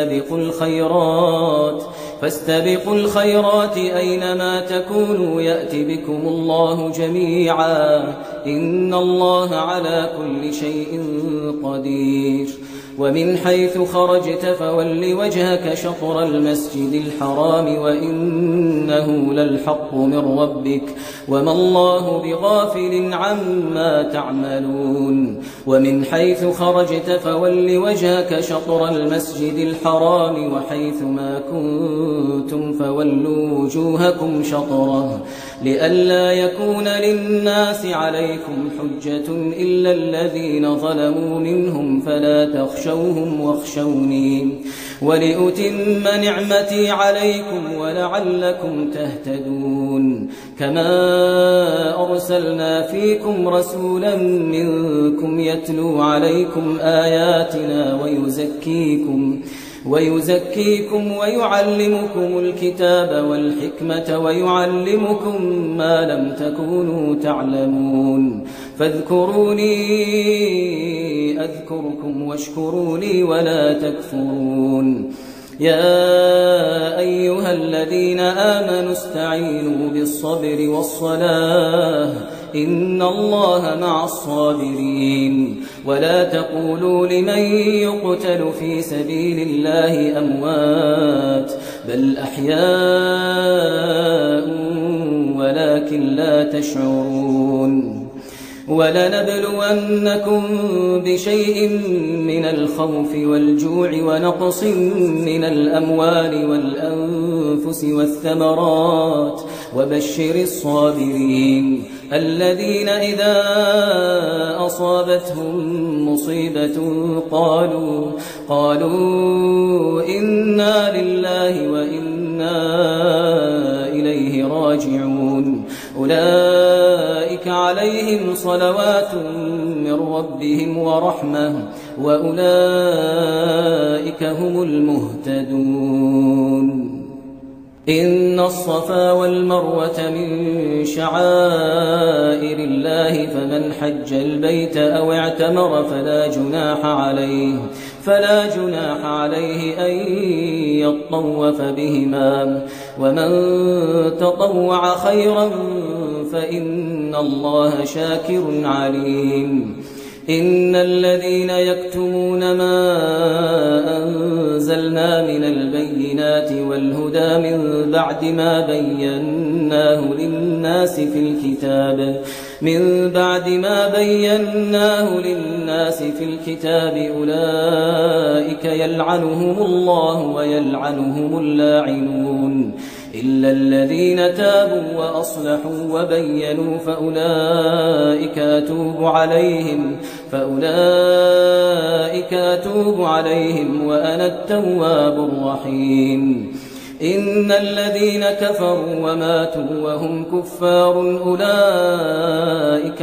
فاستبقوا الخيرات أينما تكونوا يأتي بكم الله جميعا إن الله على كل شيء قدير ومن حيث خرجت فول وجهك شطر المسجد الحرام وإنه للحق من ربك وما الله بغافل عما تعملون ومن حيث خرجت فول وجهك شطر المسجد الحرام وحيث ما كنتم فولوا وجوهكم شطره لئلا يكون للناس عليكم حجة إلا الذين ظلموا منهم فلا تخشوهم فاخشوهم واخشوني ولأتم نعمتي عليكم ولعلكم تهتدون كما أرسلنا فيكم رسولا منكم يتلو عليكم آياتنا ويزكيكم ويعلمكم الكتاب والحكمة ويعلمكم ما لم تكونوا تعلمون فاذكروني أذكركم واشكروا لي ولا تكفرون يا أيها الذين آمنوا استعينوا بالصبر والصلاة إن الله مع الصابرين ولا تقولوا لمن يقتل في سبيل الله أموات بل أحياء ولكن لا تشعرون ولنبلونكم بشيء من الخوف والجوع ونقص من الأموال والأنفس والثمرات وبشر الصابرين الذين إذا أصابتهم مصيبة قالوا إنا لله وإنا إليه راجعون أولئك عليهم صلوات من ربهم ورحمة وأولئك هم المهتدون إن الصفا والمروة من شعائر الله فمن حج البيت أو اعتمر فلا جناح عليه أن يطوف بهما ومن تطوع خيرا فإن الله شاكر عليم إن الذين يكتمون ما أنزلنا من البينات والهدى من بعد ما بيناه للناس في الكتاب أولئك يلعنهم الله ويلعنهم اللاعنون إلا الذين تابوا وأصلحوا وبينوا فأولئك أتوب عليهم وأنا التواب الرحيم إن الذين كفروا وماتوا وهم كفار أولئك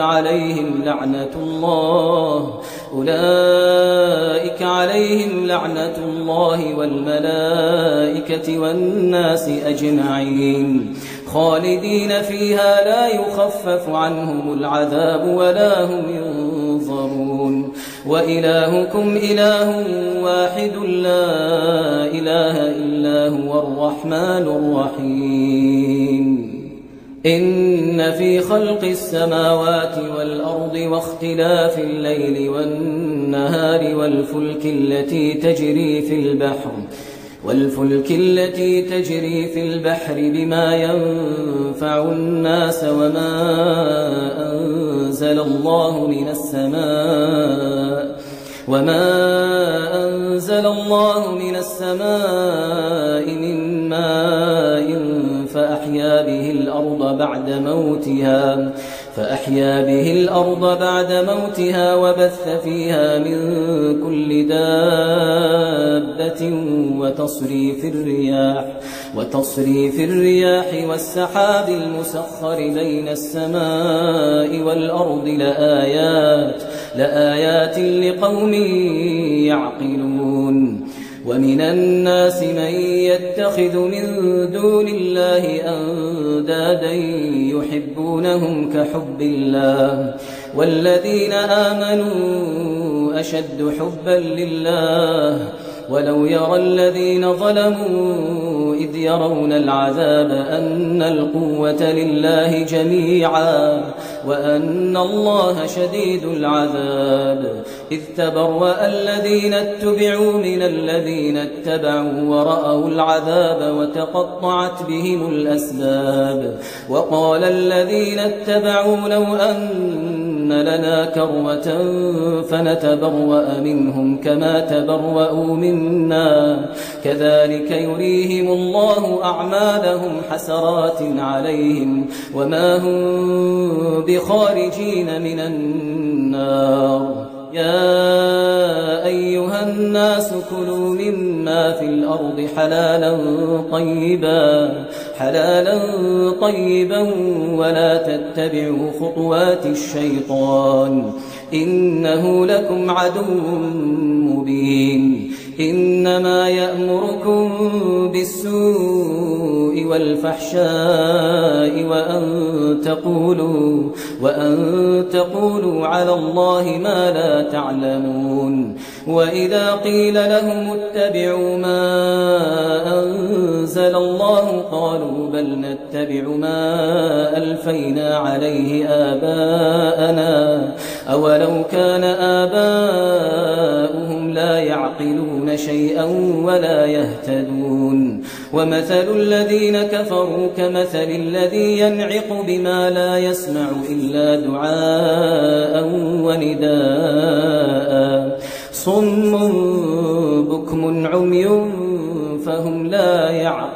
عليهم لعنة الله والملائكة والناس أجمعين خالدين فيها لا يخفف عنهم العذاب ولا هم ينظرون وإلهكم إله واحد لا إله إلا هو الرحمن الرحيم إن في خلق السماوات والأرض واختلاف الليل والنهار والفلك التي تجري في البحر بما ينفع الناس وما أنزل الله من السماء من ماء فأحيا به الأرض بعد موتها وبث فيها من كل دابة وتصريف الرياح والسحاب المسخر بين السماء والأرض لآيات لقوم يعقلون ومن الناس من يتخذ من دون الله أندادا يحبونهم كحب الله والذين آمنوا أشد حبا لله ولو يرى الذين ظلموا إذ يرون العذاب أن القوة لله جميعا وأن الله شديد العذاب إذ تبرأ الذين اتبعوا من الذين اتبعوا ورأوا العذاب وتقطعت بهم الأسباب وقال الذين اتبعوا لو أن لنا كرة فنتبرأ منهم كما تبرأوا منا كذلك يريهم الله أعمالهم حسرات عليهم وما هم بخارجين من النار يا أيها الناس كلوا مما في الأرض حلالا طيبا ولا تتبعوا خطوات الشيطان إنه لكم عدو مبين إنما يأمركم بالسوء والفحشاء وأن تقولوا على الله ما لا تعلمون وإذا قيل لهم اتبعوا ما أنزل الله قالوا بل نتبع ما ألفينا عليه آباءنا أولو كان آباؤهم لا يعقلون شيئا ولا يهتدون ومثل الذين كفروا كمثل الذي ينعق بما لا يسمع إلا دعاء ونداء صم بكم عمي فهم لا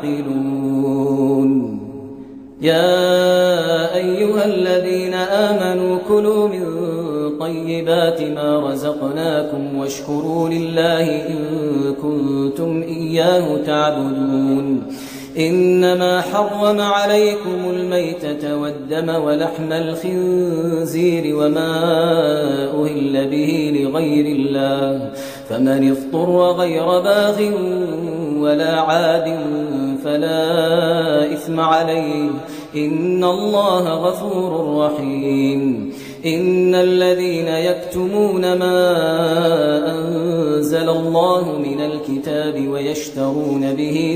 يعقلون يا أيها الذين آمنوا كلوا من طيبات ما رزقناكم واشكروا لله إن كنتم إياه تعبدون إنما حرم عليكم الميتة والدم ولحم الخنزير وما أهل به لغير الله فمن اضطر غير باغ ولا عاد فلا إثم عليه إن الله غفور رحيم إن الذين يكتمون ما أنزل الله من الكتاب ويشترون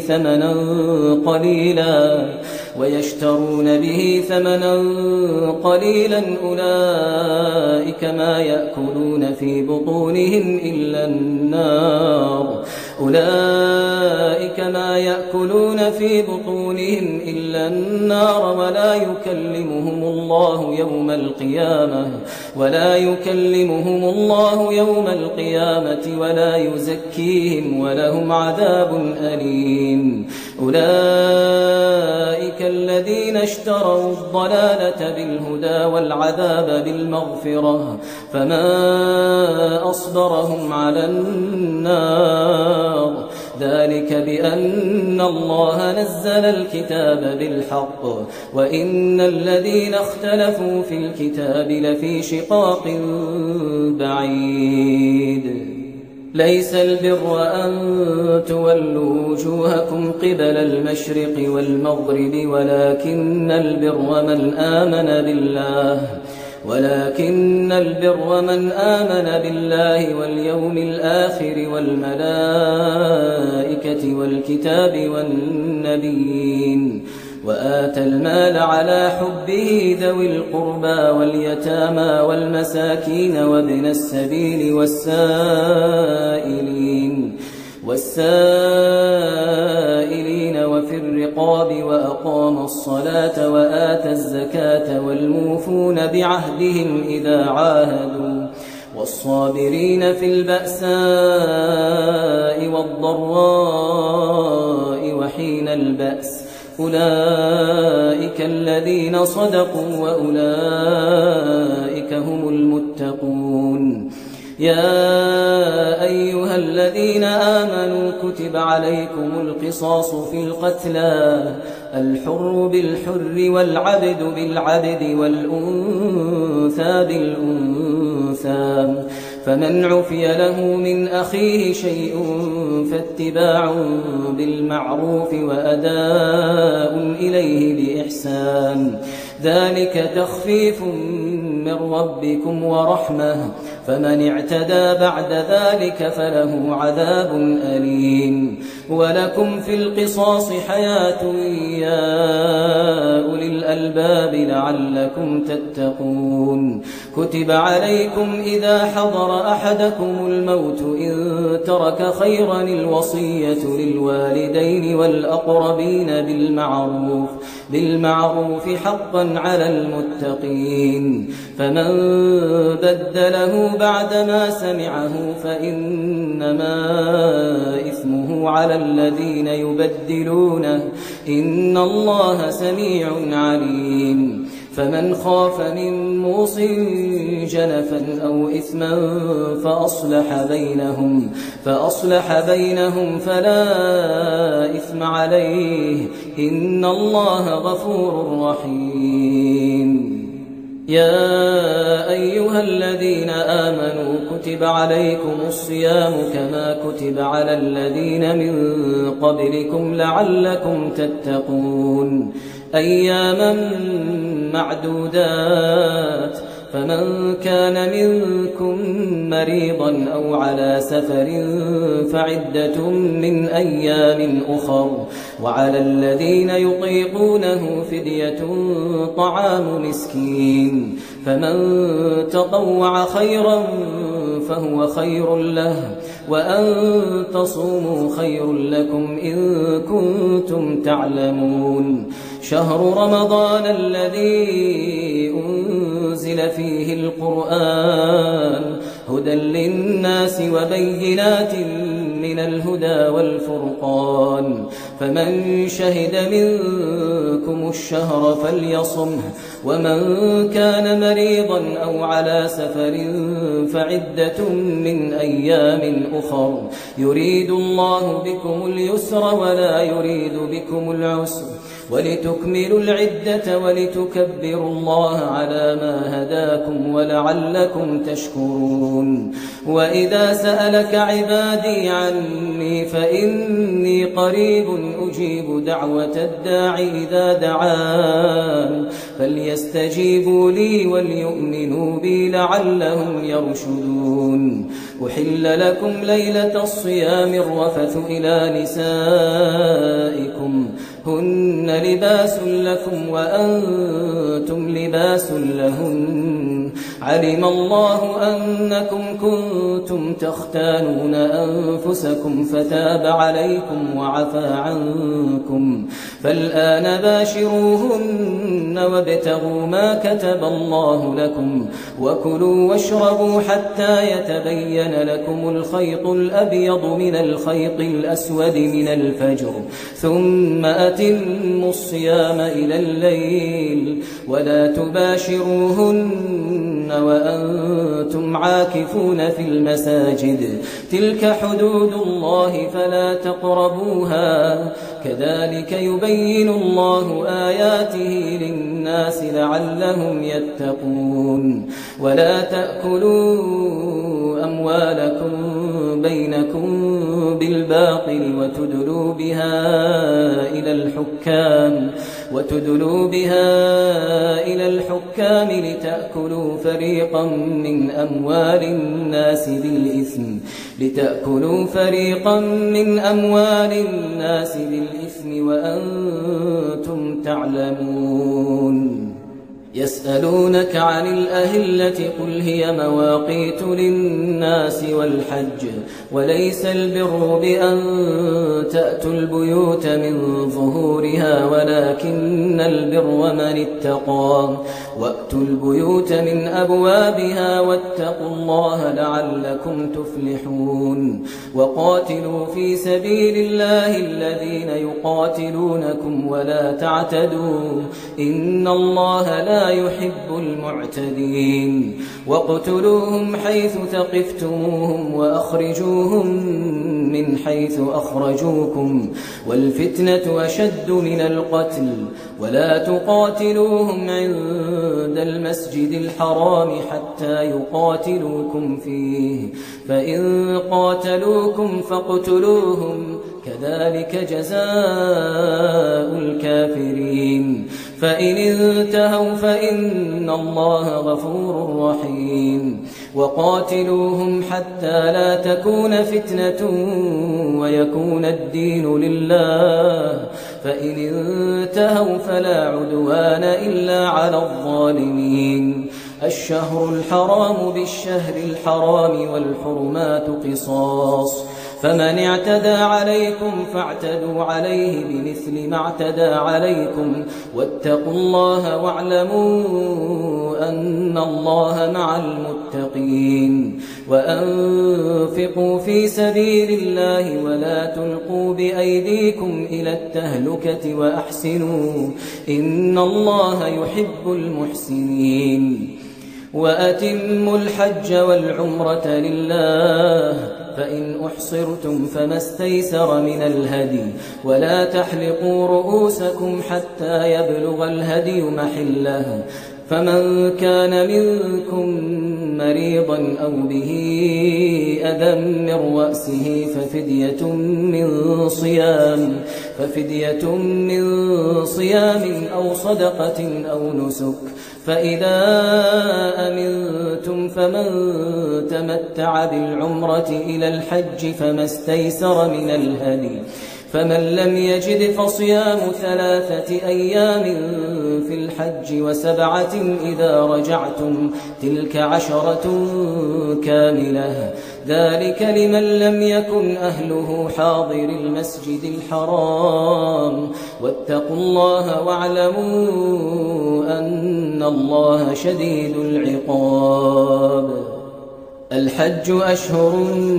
به ثمنا قليلا أولئك ما يأكلون في بطونهم إلا النار ولا يكلمهم الله يوم القيامة ولا يزكيهم ولهم عذاب أليم أولئك الذين اشتروا الضلالة بالهدى والعذاب بالمغفرة فما أصبرهم على النار ذلك بأن الله نزل الكتاب بالحق وإن الذين اختلفوا في الكتاب لفي شقاق بعيد ليس البر أن تولوا وجوهكم قبل المشرق والمغرب ولكن البر من آمن بالله واليوم الآخر والملائكة والكتاب والنبيين وآتى المال على حبه ذوي القربى واليتامى والمساكين وابن السبيل والسائلين وفي الرقاب وأقام الصلاة وآتى الزكاة والموفون بعهدهم إذا عاهدوا والصابرين في البأساء والضراء وحين البأس أولئك الذين صدقوا وأولئك هم المتقون يا أيها الذين آمنوا كتب عليكم القصاص في القتلى الحر بالحر والعبد بالعبد والأنثى بالأنثى فمن عفي له من أخيه شيء فاتباع بالمعروف وأداء إليه بإحسان ذلك تخفيف من ربكم ورحمة فمن اعتدى بعد ذلك فله عذاب أليم ولكم في القصاص حياة يا أولي الألباب لعلكم تتقون كتب عليكم إذا حضر أحدكم الموت إن ترك خيرا الوصية للوالدين والأقربين بالمعروف حقا على المتقين فمن بدله بعدما سمعه فإنما إثمه على الذين يبدلونه إن الله سميع عليم فمن خاف من موص جنفا أو إثما فأصلح بينهم فلا إثم عليه إن الله غفور رحيم. يا أيها الذين آمنوا كتب عليكم الصيام كما كتب على الذين من قبلكم لعلكم تتقون أياما معدودات فمن كان منكم مريضا أو على سفر فعدة من أيام أخر وعلى الذين يطيقونه فدية طعام مسكين فمن تطوع خيرا فهو خير له وأن تصوموا خير لكم إن كنتم تعلمون. شهر رمضان الذي أنزل فيه القرآن هدى للناس وبينات من الهدى والفرقان فمن شهد منكم الشهر فليصمه ومن كان مريضا أو على سفر فعدة من أيام أخر يريد الله بكم اليسر ولا يريد بكم العسر ولتكملوا العدة ولتكبروا الله على ما هداكم ولعلكم تشكرون. وإذا سألك عبادي عني فإني قريب أجيب دعوة الداع إذا دعان فليستجيبوا لي وليؤمنوا بي لعلهم يرشدون. أحل لكم ليلة الصيام الرفث إلى نسائكم هن لباس لكم وأنتم لباس لهن علم الله أنكم كنتم تختانون أنفسكم فتاب عليكم وعفى عنكم فالآن باشروهن وابتغوا ما كتب الله لكم وكلوا واشربوا حتى يتبين لكم الخيط الأبيض من الخيط الأسود من الفجر ثم أتموا الصيام إلى الليل ولا تباشروهن وأنتم عاكفون في المساجد تلك حدود الله فلا تقربوها كذلك يبين الله آياته للناس لعلهم يتقون. ولا تأكلوا أموالكم بينكم بالباطل وتدلوا بها إلى الحكام لتأكلوا فريقا من أموال الناس بالإثم وأنتم تعلمون. يسألونك عن الأهلة قل هي مواقيت للناس والحج وليس البر بأن تأتوا البيوت من ظهورها ولكن البر من اتقى وأتوا البيوت من أبوابها واتقوا الله لعلكم تفلحون. وقاتلوا في سبيل الله الذين يقاتلونكم ولا تعتدوا إن الله لا يحب المعتدين. واقتلوهم حيث ثقفتموهم وأخرجوهم من حيث أخرجوكم والفتنة أشد من القتل ولا تقاتلوهم عند المسجد الحرام حتى يقاتلوكم فيه فإن قاتلوكم فاقتلوهم كذلك جزاء الكافرين. فإن انتهوا فإن الله غفور رحيم. وقاتلوهم حتى لا تكون فتنة ويكون الدين لله فإن انتهوا فلا عدوان إلا على الظالمين. الشهر الحرام بالشهر الحرام والحرمات قصاص فمن اعتدى عليكم فاعتدوا عليه بمثل ما اعتدى عليكم واتقوا الله واعلموا أن الله مع المتقين وأنفقوا في سبيل الله ولا تلقوا بأيديكم إلى التهلكة وأحسنوا إن الله يحب المحسنين وأتموا الحج والعمرة لله فإن أحصرتم فما استيسر من الهدي ولا تحلقوا رؤوسكم حتى يبلغ الهدي محله فمن كان منكم مريضا أو به أذى من رأسه ففدية من صيام أو صدقة أو نسك فإذا أمنتم فمن تمتع بالعمرة إلى الحج فما استيسر من الهدي فمن لم يجد فصيام 3 أيام في الحج و7 إذا رجعتم تلك 10 كاملة ذلك لمن لم يكن أهله حاضر المسجد الحرام واتقوا الله واعلموا أن الله شديد العقاب الحج أشهر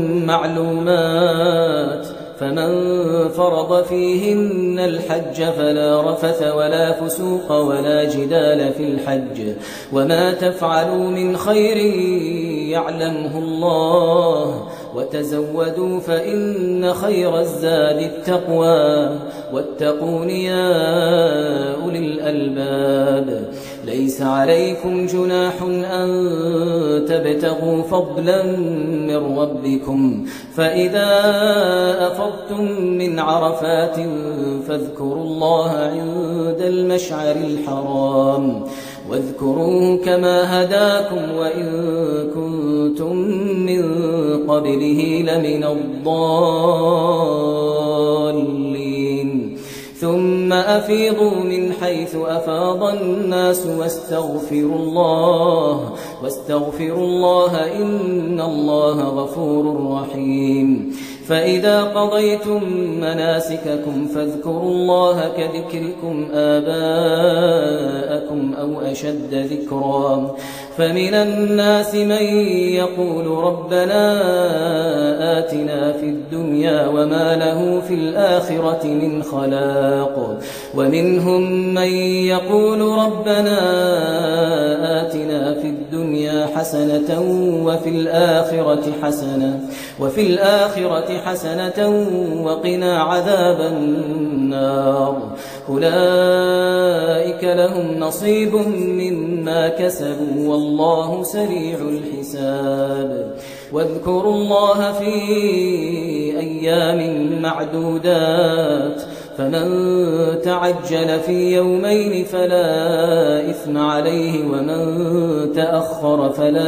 معلومات فمن فرض فيهن الحج فلا رفث ولا فسوق ولا جدال في الحج وما تفعلوا من خير يعلمه الله وتزودوا فإن خير الزاد التقوى واتقون يا أولي الألباب ليس عليكم جناح أن تبتغوا فضلا من ربكم فإذا أفضتم من عرفات فاذكروا الله عند المشعر الحرام واذكروه كما هداكم وإن كنتم من قبله لمن الضالين ثم أفيضوا من حيث أفاض الناس واستغفروا الله إن الله غفور رحيم فإذا قضيتم مناسككم فاذكروا الله كذكركم آباءكم أو أشد ذكرا فمن الناس من يقول ربنا آتنا في الدنيا وما له في الآخرة من خلاق ومنهم من يقول ربنا آتنا في الدنيا حسنة وفي الآخرة حسنة وقنا عذاب النار أولئك لهم نصيب مما كسبوا والله سريع الحساب واذكروا الله في أيام معدودات فمن تعجل في يومين فلا إثم عليه ومن تأخر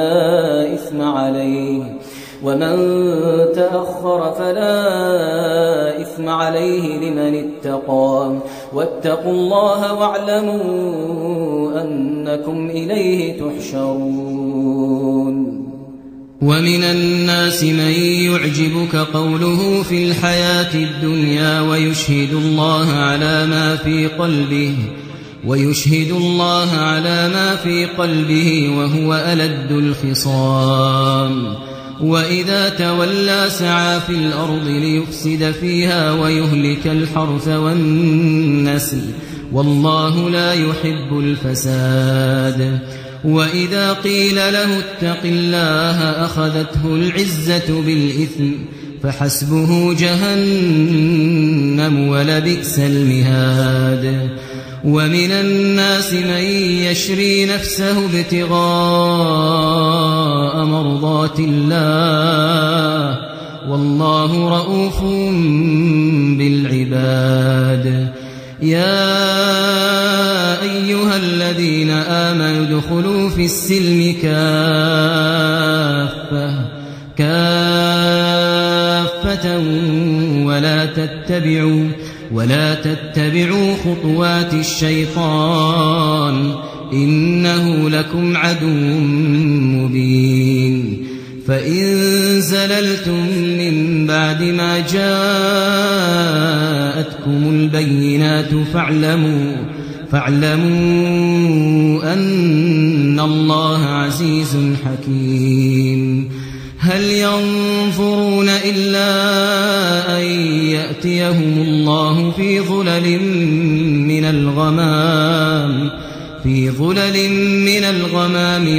فلا إثم عليه لمن اتقى واتقوا الله واعلموا أنكم إليه تحشرون ومن الناس من يعجبك قوله في الحياة الدنيا ويشهد الله على ما في قلبه وهو ألد الخصام وإذا تولى سعى في الأرض ليفسد فيها ويهلك الحرث والنسل والله لا يحب الفساد وإذا قيل له اتق الله أخذته العزة بالإثم فحسبه جهنم ولبئس المهاد ومن الناس من يشري نفسه ابتغاء مرضات الله والله رؤوف بالعباد يا أيها الذين آمنوا ادخلوا في السلم كافة ولا تتبعوا خطوات الشيطان إنه لكم عدو مبين فإن زللتم من بعد ما جاءتكم البينات فاعلموا أن الله عزيز حكيم. هل ينظرون إلا أن يأتيهم الله في ظلل من الغمام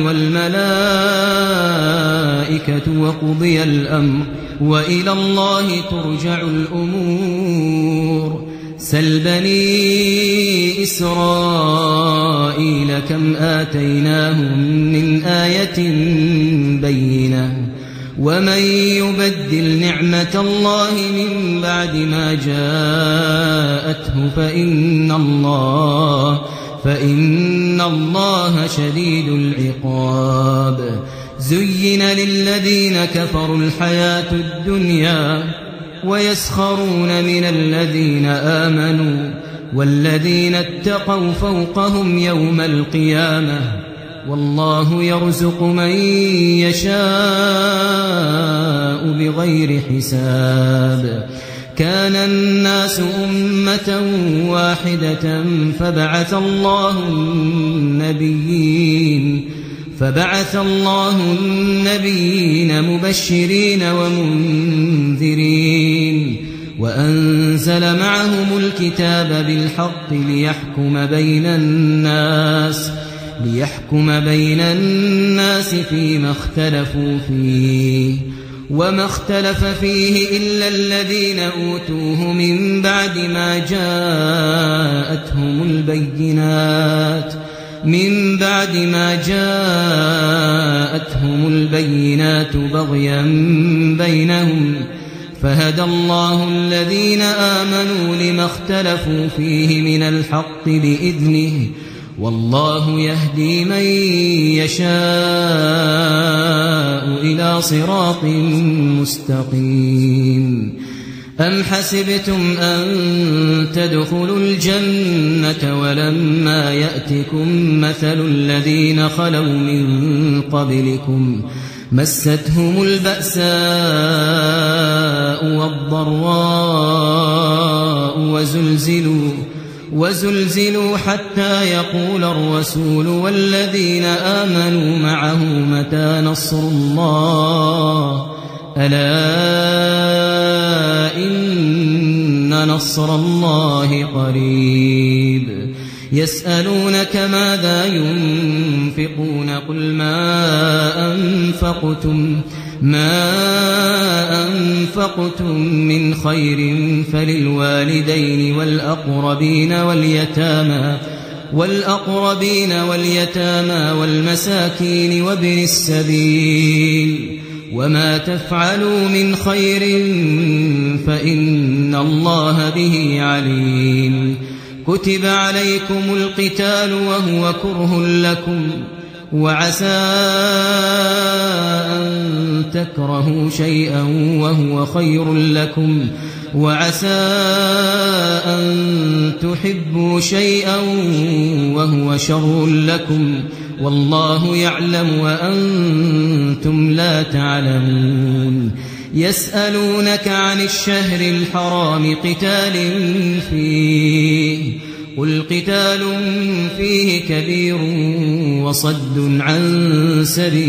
والملائكة وقضي الأمر وإلى الله ترجع الأمور. سل بني إسرائيل كم آتيناهم من آية بينة ومن يبدل نعمة الله من بعد ما جاءته فإن الله شديد العقاب. زين للذين كفروا الحياة الدنيا ويسخرون من الذين آمنوا والذين اتقوا فوقهم يوم القيامة والله يرزق من يشاء بغير حساب. كان الناس أمة واحدة فبعث الله النبيين مبشرين ومنذرين وأنزل معهم الكتاب بالحق ليحكم بين الناس فيما اختلفوا فيه وما اختلف فيه إلا الذين أوتوه من بعد ما جاءتهم البينات بغيا بينهم فهدى الله الذين آمنوا لما اختلفوا فيه من الحق بإذنه والله يهدي من يشاء إلى صراط مستقيم. أم حسبتم أن تدخلوا الجنة ولما يأتكم مثل الذين خلوا من قبلكم مستهم البأساء والضراء وزلزلوا حتى يقول الرسول والذين آمنوا معه متى نصر الله ألا إن نصر الله قريب. يسألونك ماذا ينفقون قل ما أنفقتم من خير فللوالدين والأقربين واليتامى والمساكين وابن السبيل وما تفعلوا من خير فإن الله به عليم. كتب عليكم القتال وهو كره لكم وعسى أن تكرهوا شيئا وهو خير لكم وعسى أن تحبوا شيئا وهو شر لكم والله يعلم وأنتم لا تعلمون. يسألونك عن الشهر الحرام قتال فيه قل قتال فيه كبير وصد عن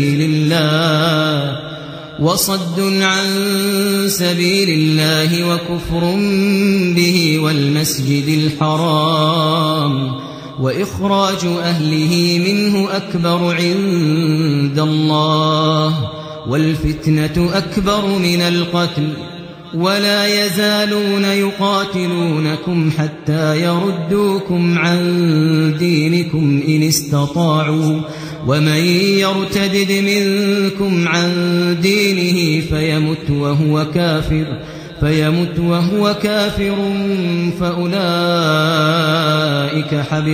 سبيل الله وكفر به والمسجد الحرام وإخراج أهله منه أكبر عند الله والفتنة أكبر من القتل ولا يزالون يقاتلونكم حتى يردوكم عن دينكم إن استطاعوا ومن يرتدد منكم عن دينه فيمت وهو كافر فأولئك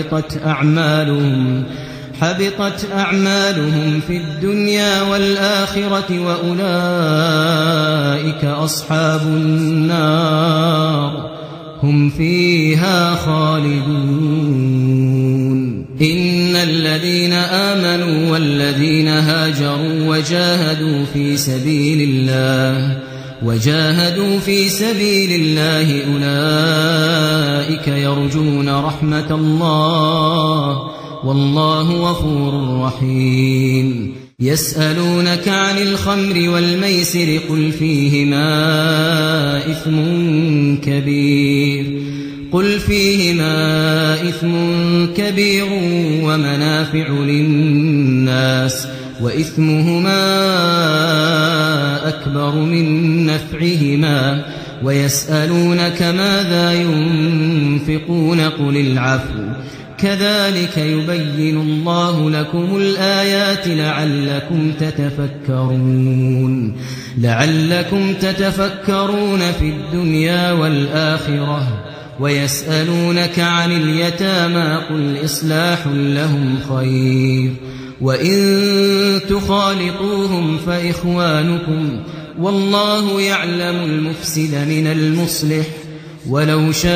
حبطت أعمالهم في الدنيا والآخرة وأولئك أصحاب النار هم فيها خالدون. إن الذين آمنوا والذين هاجروا وجاهدوا في سبيل الله أولئك يرجون رحمة الله والله غفور رحيم. يسألونك عن الخمر والميسر قل فيهما إثم كبير ومنافع للناس وإثمهما أكبر من نفعهما ويسألونك ماذا ينفقون قل العفو كذلك يبين الله لكم الآيات لعلكم تتفكرون في الدنيا والآخرة. ويسألونك عن اليتامى قل إصلاح لهم خير وإن تخالطوهم فإخوانكم والله يعلم المفسد من المصلح ولو شاء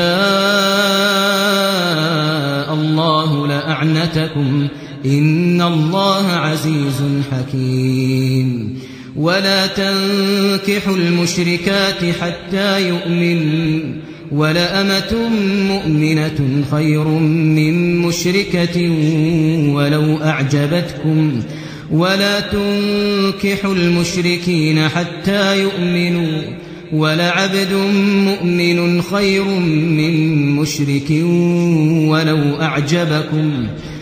الله لأعنتكم إن الله عزيز حكيم. ولا تنكحوا المشركات حتى يؤمنوا ولأمة مؤمنة خير من مشركة ولو أعجبتكم ولا تنكحوا المشركين حتى يؤمنوا ولعبد مؤمن خير من مشرك ولو أعجبكم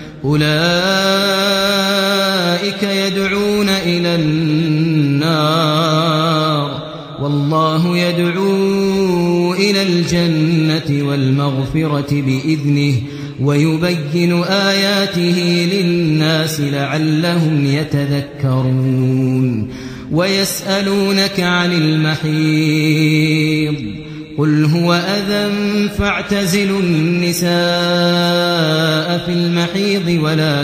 أولئك يدعون إلى النار والله يدعو إلى الجنة والمغفرة بإذنه ويبين آياته للناس لعلهم يتذكرون. ويسألونك عن المحيض قل هو أذى فاعتزلوا النساء في المحيض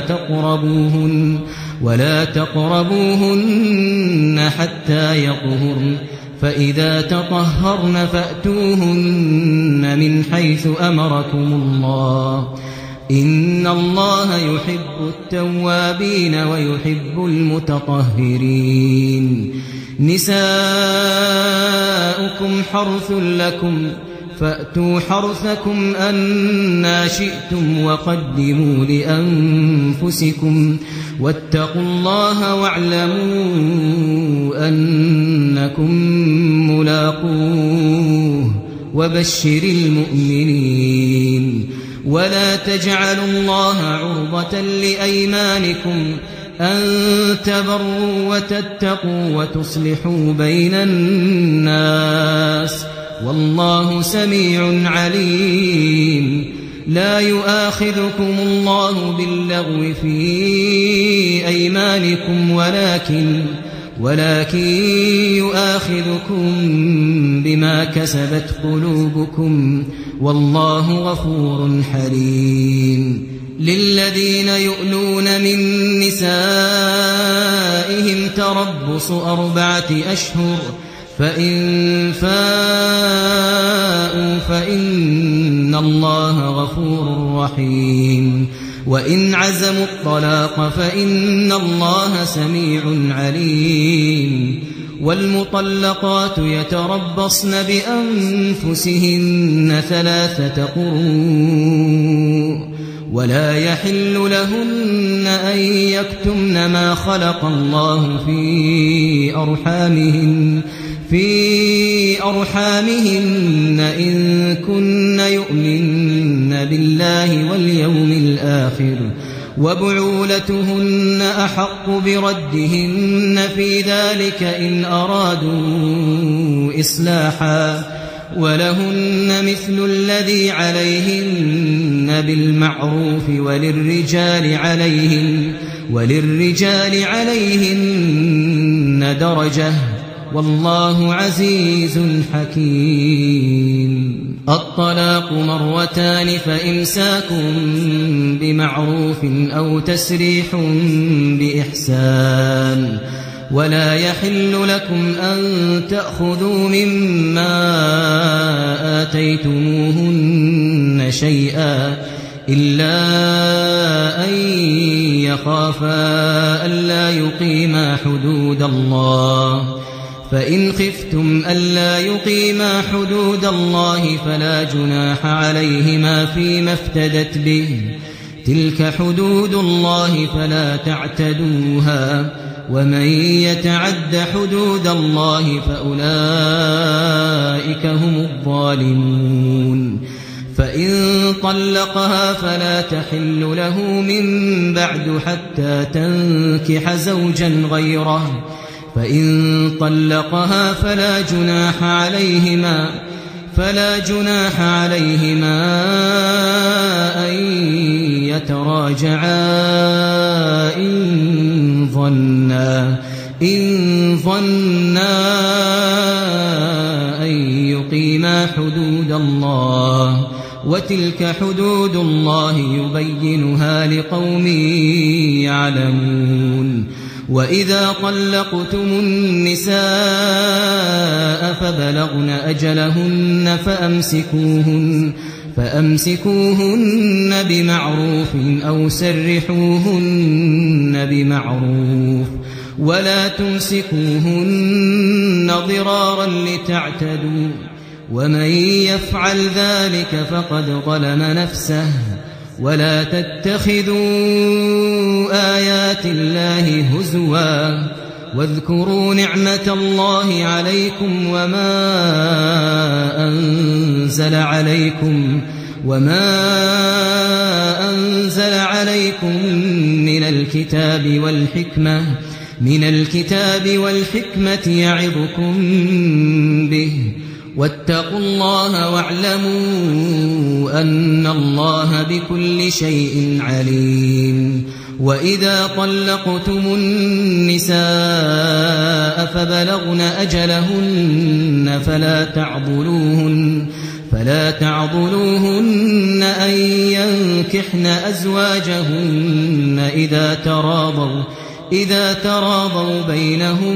ولا تقربوهن حتى يطهرن فإذا تطهرن فأتوهن من حيث أمركم الله إن الله يحب التوابين ويحب المتطهرين. نساؤكم حرث لكم فأتوا حرثكم أنى شئتم وقدموا لأنفسكم واتقوا الله واعلموا أنكم ملاقوه وبشر المؤمنين. ولا تجعلوا الله عرضة لأيمانكم أن تبروا وتتقوا وتصلحوا بين الناس والله سميع عليم. لا يؤاخذكم الله باللغو في أيمانكم ولكن يؤاخذكم بما كسبت قلوبكم والله غفور حليم. للذين يؤلون من نسائهم تربص 4 أشهر فإن فاءوا فإن الله غفور رحيم. وإن عزموا الطلاق فإن الله سميع عليم. والمطلقات يتربصن بأنفسهن 3 قروء ولا يحل لهن أن يكتمن ما خلق الله في أرحامهن إن كن يؤمن بالله واليوم الآخر وبعولتهن أحق بردهن في ذلك إن أرادوا إصلاحا ولهن مثل الذي عليهن بالمعروف وللرجال عليهن درجة والله عزيز حكيم. الطلاق 2 فإمساك بمعروف أو تسريح بإحسان ولا يحل لكم أن تأخذوا مما آتيتموهن شيئا إلا أن يخافا ألا يقيما حدود الله فإن خفتم ألا يقيما حدود الله فلا جناح عليهما فيما افتدت به تلك حدود الله فلا تعتدوها ومن يتعد حدود الله فأولئك هم الظالمون فإن طلقها فلا تحل له من بعد حتى تنكح زوجا غيره فإن طلقها فلا جناح عليهما أن يتراجعا إن ظنا أن يقيما حدود الله وتلك حدود الله يبينها لقوم يعلمون وإذا طلقتم النساء فبلغن أجلهن فأمسكوهن بمعروف أو سرحوهن بمعروف ولا تمسكوهن ضرارا لتعتدوا ومن يفعل ذلك فقد ظلم نفسه ولا تتخذوا آيات الله هزوا واذكروا نعمة الله عليكم وما أنزل عليكم من الكتاب والحكمة يعظكم به واتقوا الله واعلموا أن الله بكل شيء عليم وإذا طلقتم النساء فبلغن أجلهن فلا تعضلوهن أن ينكحن أزواجهن إذا تراضوا بينهم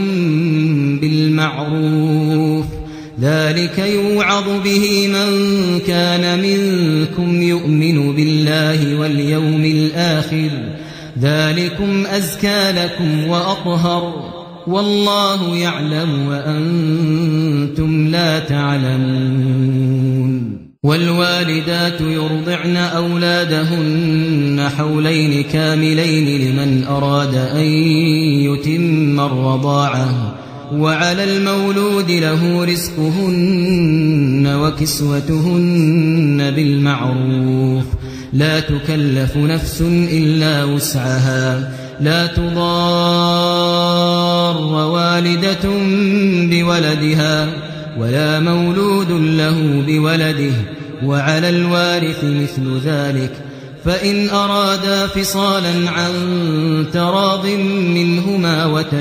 بالمعروف ذلك يوعظ به من كان منكم يؤمن بالله واليوم الآخر ذلكم أزكى لكم وأطهر والله يعلم وأنتم لا تعلمون والوالدات يرضعن أولادهن حولين كاملين لمن أراد أن يتم الرضاعة وعلى المولود له رزقهن وكسوتهن بالمعروف لا تكلف نفس إلا وسعها لا تضار والدة بولدها ولا مولود له بولده وعلى الوارث مثل ذلك فإن أرادا فصالا عن تراض منهما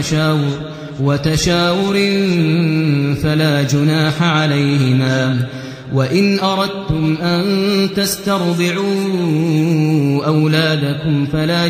وتشاور فلا جناح عليهما وإن أردتم أن تسترضعوا أولادكم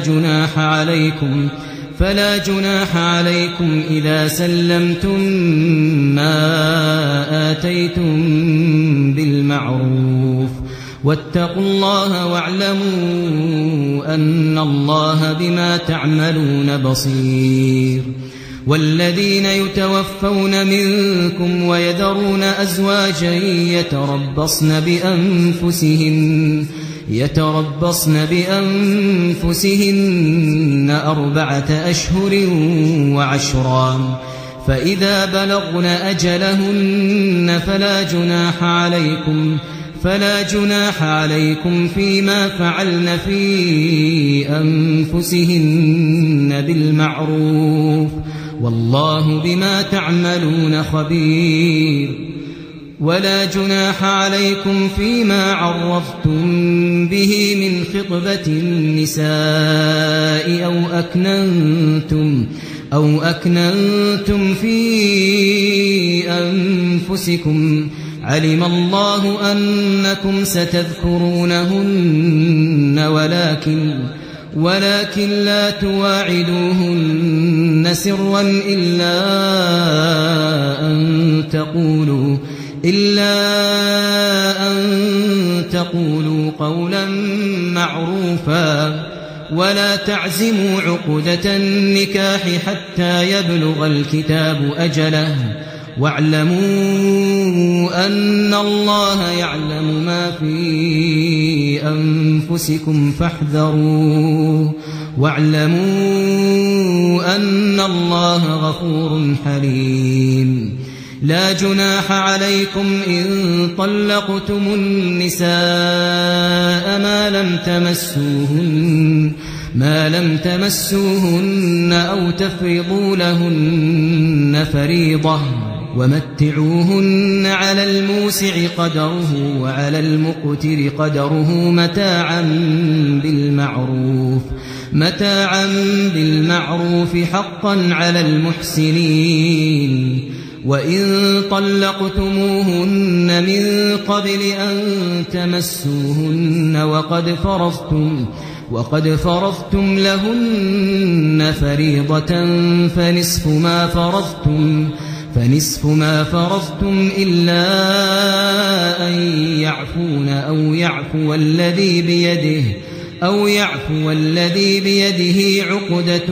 فلا جناح عليكم إذا سلمتم ما آتيتم بالمعروف واتقوا الله واعلموا أن الله بما تعملون بصير والذين يتوفون منكم ويذرون أزواجا يتربصن بأنفسهن 4 أشهر وعشرا فإذا بلغن أجلهن فلا جناح عليكم فيما فعلن في أنفسهن بالمعروف والله بما تعملون خبير ولا جناح عليكم فيما عرضتم به من خطبة النساء أو أكننتم في أنفسكم علم الله أنكم ستذكرونهن ولكن لا تواعدوهن سرا إلا أن تقولوا قولا معروفا ولا تعزموا عقدة النكاح حتى يبلغ الكتاب أجله واعلموا أن الله يعلم ما في أنفسكم فاحذروه واعلموا أن الله غفور حليم لا جناح عليكم إن طلقتم النساء ما لم تمسوهن أو تفرضوا لهن فريضة ومتعوهن على الموسع قدره وعلى المقتر قدره متاعا بالمعروف حقا على المحسنين وإن طلقتموهن من قبل أن تمسوهن وقد فرضتم لهن فريضة فنصف ما فرضتم إلا أن يعفون أو يعفو الذي بيده عقدة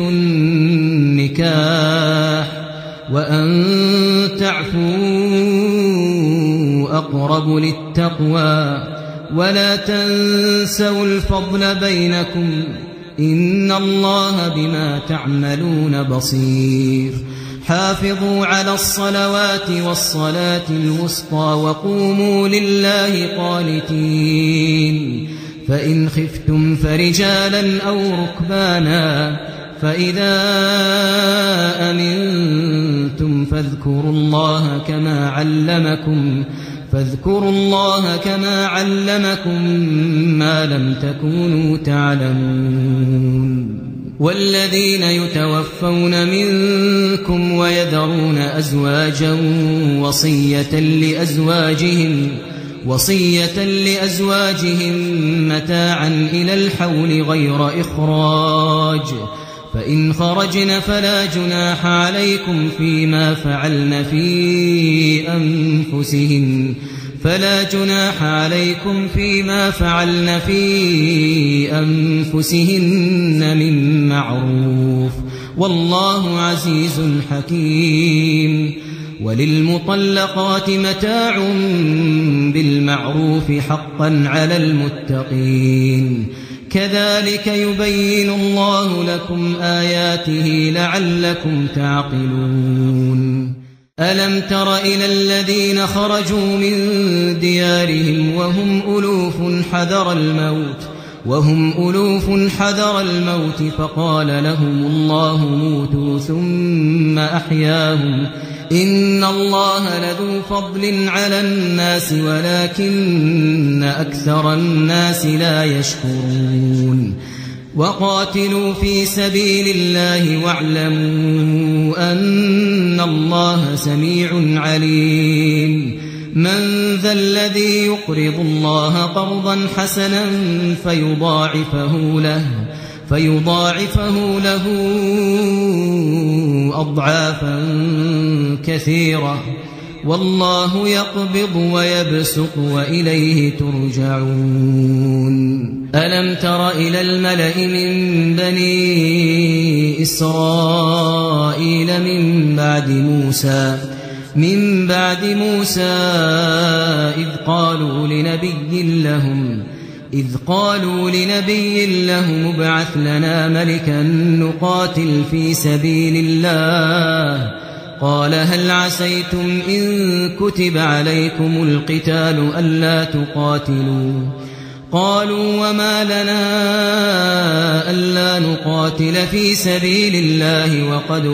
النكاح وأن تعفوا أقرب للتقوى ولا تنسوا الفضل بينكم إن الله بما تعملون بصير حافظوا على الصلوات والصلاة الوسطى وقوموا لله قانتين فإن خفتم فرجالا أو ركبانا فإذا أمنتم فاذكروا الله كما علمكم ما لم تكونوا تعلمون والذين يتوفون منكم ويذرون أزواجا وصية لأزواجهم متاعا إلى الحول غير إخراج فإن خرجن فلا جناح عليكم فيما فعلن في أنفسهن من معروف والله عزيز حكيم وللمطلقات متاع بالمعروف حقا على المتقين كذلك يبين الله لكم آياته لعلكم تعقلون ألم تر إلى الذين خرجوا من ديارهم وهم ألوف حذر الموت فقال لهم الله موتوا ثم أحياهم إن الله لذو فضل على الناس ولكن أكثر الناس لا يشكرون وقاتلوا في سبيل الله واعلموا أن الله سميع عليم من ذا الذي يقرض الله قرضا حسنا فيضاعفه له أضعافا كثيرة والله يقبض ويبسط وإليه ترجعون ألم تر إلى الملأ من بني إسرائيل من بعد موسى إذ قالوا لنبي لهم ابعث لنا ملكا نقاتل في سبيل الله قال هل عسيتم إن كتب عليكم القتال ألا تقاتلوا قالوا وما لنا ألا نقاتل في سبيل الله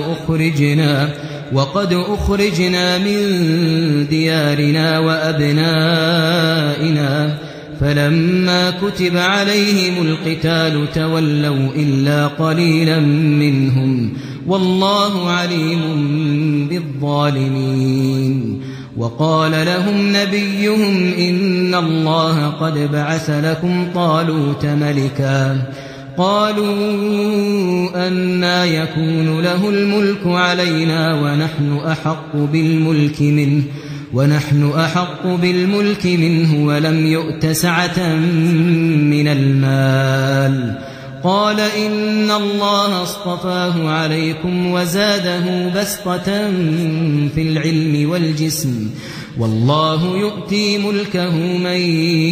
وقد أخرجنا من ديارنا وأبنائنا فلما كتب عليهم القتال تولوا إلا قليلا منهم والله عليم بالظالمين وقال لهم نبيهم إن الله قد بعث لكم طالوت ملكا قالوا أنى يكون له الملك علينا ونحن أحق بالملك منه ولم يؤت سعة من المال قال إن الله اصطفاه عليكم وزاده بسطة في العلم والجسم والله يؤتي ملكه من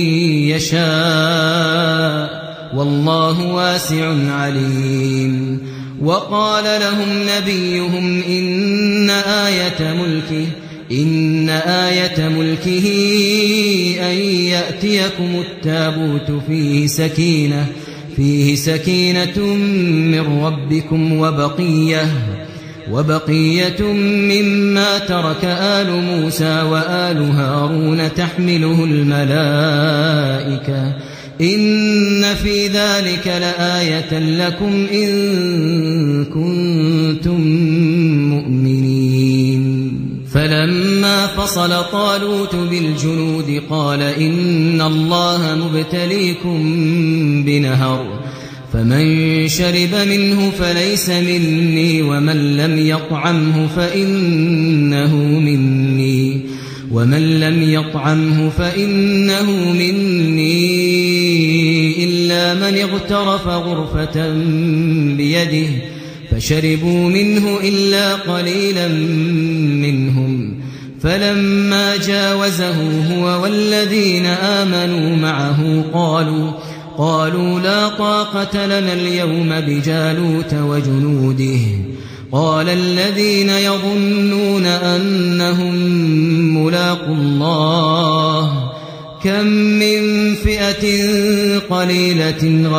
يشاء والله واسع عليم. وقال لهم نبيهم إن آية ملكه أن يأتيكم التابوت فيه سكينة من ربكم وبقية مما ترك آل موسى وآل هارون تحمله الملائكة إن في ذلك لآية لكم إن كنتم مؤمنين. فلما فصل طالوت بالجنود قال إن الله مبتليكم بنهر فمن شرب منه فليس مني ومن لم يطعمه فإنه مني إلا من اغترف غرفة بيده فشربوا منه إلا قليلا منهم. فلما جاوزه هو والذين آمنوا معه قالوا لا طاقة لنا اليوم بجالوت وجنوده. قال الذين يظنون أنهم ملاقو الله كم من فئة قليلة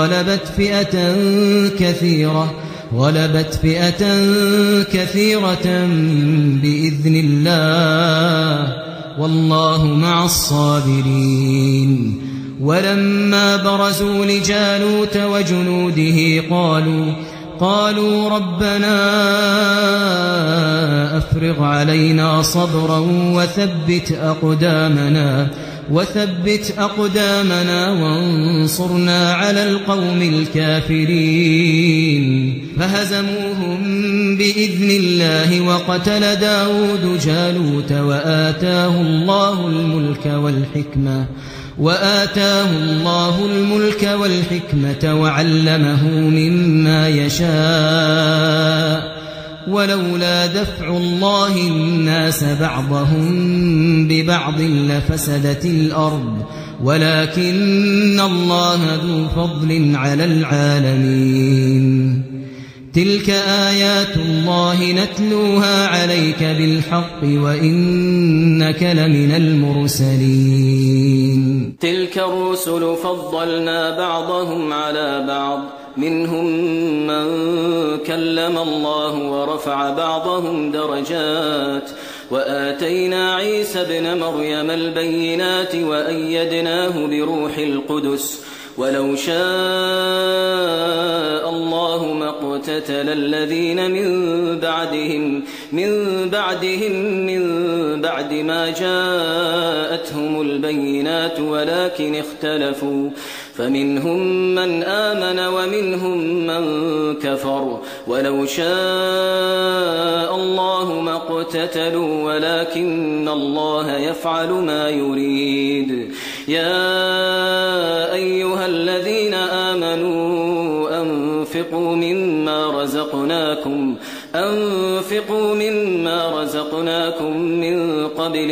غلبت فئة كثيرة بإذن الله والله مع الصابرين. ولما برزوا لجالوت وجنوده قالوا ربنا أفرغ علينا صبرا وثبت أقدامنا وانصرنا على القوم الكافرين. فهزموهم بإذن الله وقتل داود جالوت وآتاه الله الملك والحكمة وعلمه مما يشاء ولولا دفع الله الناس بعضهم ببعض لفسدت الأرض ولكن الله ذو فضل على العالمين. تلك آيات الله نتلوها عليك بالحق وإنك لمن المرسلين. تلك الرسل فضلنا بعضهم على بعض منهم من كلم الله ورفع بعضهم درجات وآتينا عيسى ابن مريم البينات وأيدناه بروح القدس ولو شاء الله ما اقتتل الذين من بعد ما جاءتهم البينات ولكن اختلفوا فمنهم من آمن ومنهم من كفر ولو شاء الله ما اقتتلوا ولكن الله يفعل ما يريد. يا أيها الذين آمنوا أنفقوا مما رزقناكم من قبل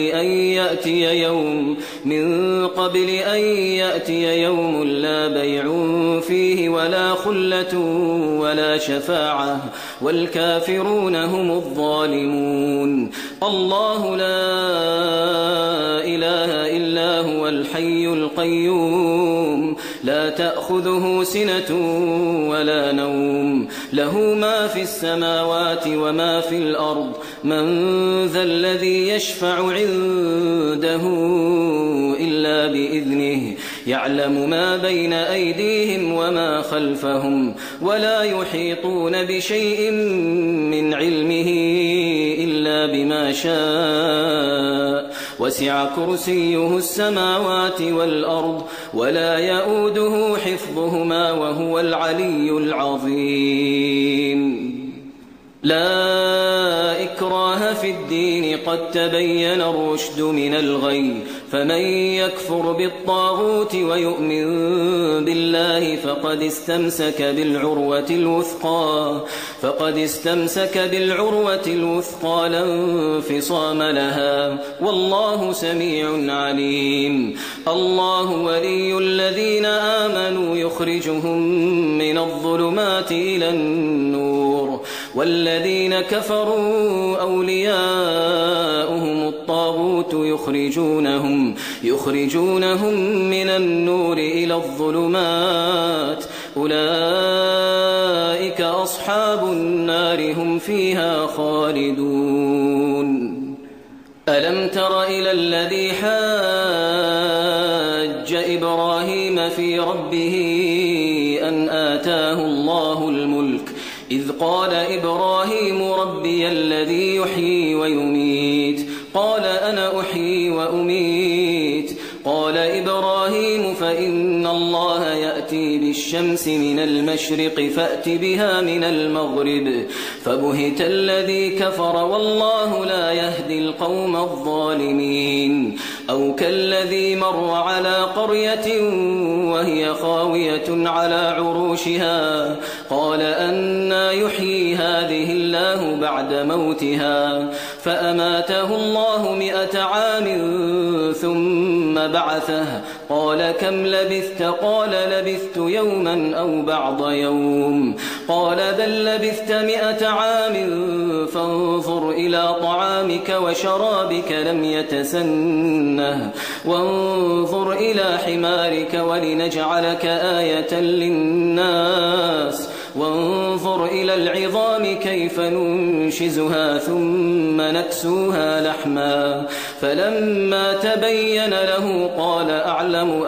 أن يأتي يوم لا بيع فيه ولا خلة ولا شفاعة والكافرون هم الظالمون. الله لا إله إلا هو الحي القيوم لا تأخذه سنة ولا نوم له ما في السماوات وما في الأرض من ذا الذي يشفع عنده إلا بإذنه يعلم ما بين أيديهم وما خلفهم ولا يحيطون بشيء من علمه إلا بما شاء وسع كرسيه السماوات والأرض ولا يؤوده حفظهما وهو العلي العظيم. لا إكراه في الدين قد تبين الرشد من الغي فمن يكفر بالطاغوت ويؤمن بالله فقد استمسك بالعروة الوثقى لا انفصام لها والله سميع عليم الله ولي الذين آمنوا يخرجهم من الظلمات إلى النور والذين كفروا أولياؤهم الطاغوت يخرجونهم من النور إلى الظلمات أولئك أصحاب النار هم فيها خالدون ألم تر إلى الذي حاج إبراهيم في ربه أن آتاه الله الملك إذ قال إبراهيم ربي الذي يحيي ويميت قال أنا أحيي وأميت قال إبراهيم فإن الله يأتي بالشمس من المشرق فأت بها من المغرب فبهت الذي كفر والله لا يهدي القوم الظالمين أو كالذي مر على قرية وهي خاوية على عروشها قال أنى يحيي هذه الله بعد موتها فأماته الله 100 عام ثم بعثه قال كم لبثت قال لبثت يوما أو بعض يوم قال بل لبثت 100 عام فانظر إلى طعامك وشرابك لم يتسنه وانظر إلى حمارك ولنجعلك آية للناس وانظر إلى العظام كيف ننشزها ثم نكسوها لحما فلما تبين له قال أعلم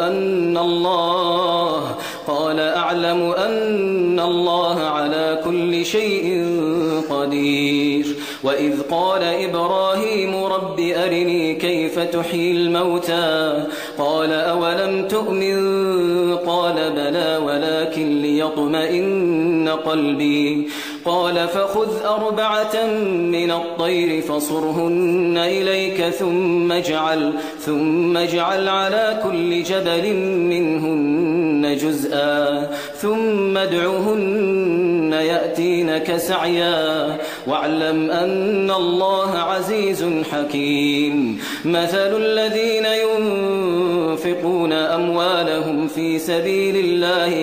أن الله على كل شيء قدير وإذ قال إبراهيم رب أرني كيف تحيي الموتى قال أولم تؤمن قال بلى ولكن ليطمئن قلبي قال فخذ 4 من الطير فصرهن إليك ثم اجعل على كل جبل منهن جزءا ثم ادعهن يأتينك سعيا واعلم أن الله عزيز حكيم مثل الذين ينفقون أموالهم في سبيل الله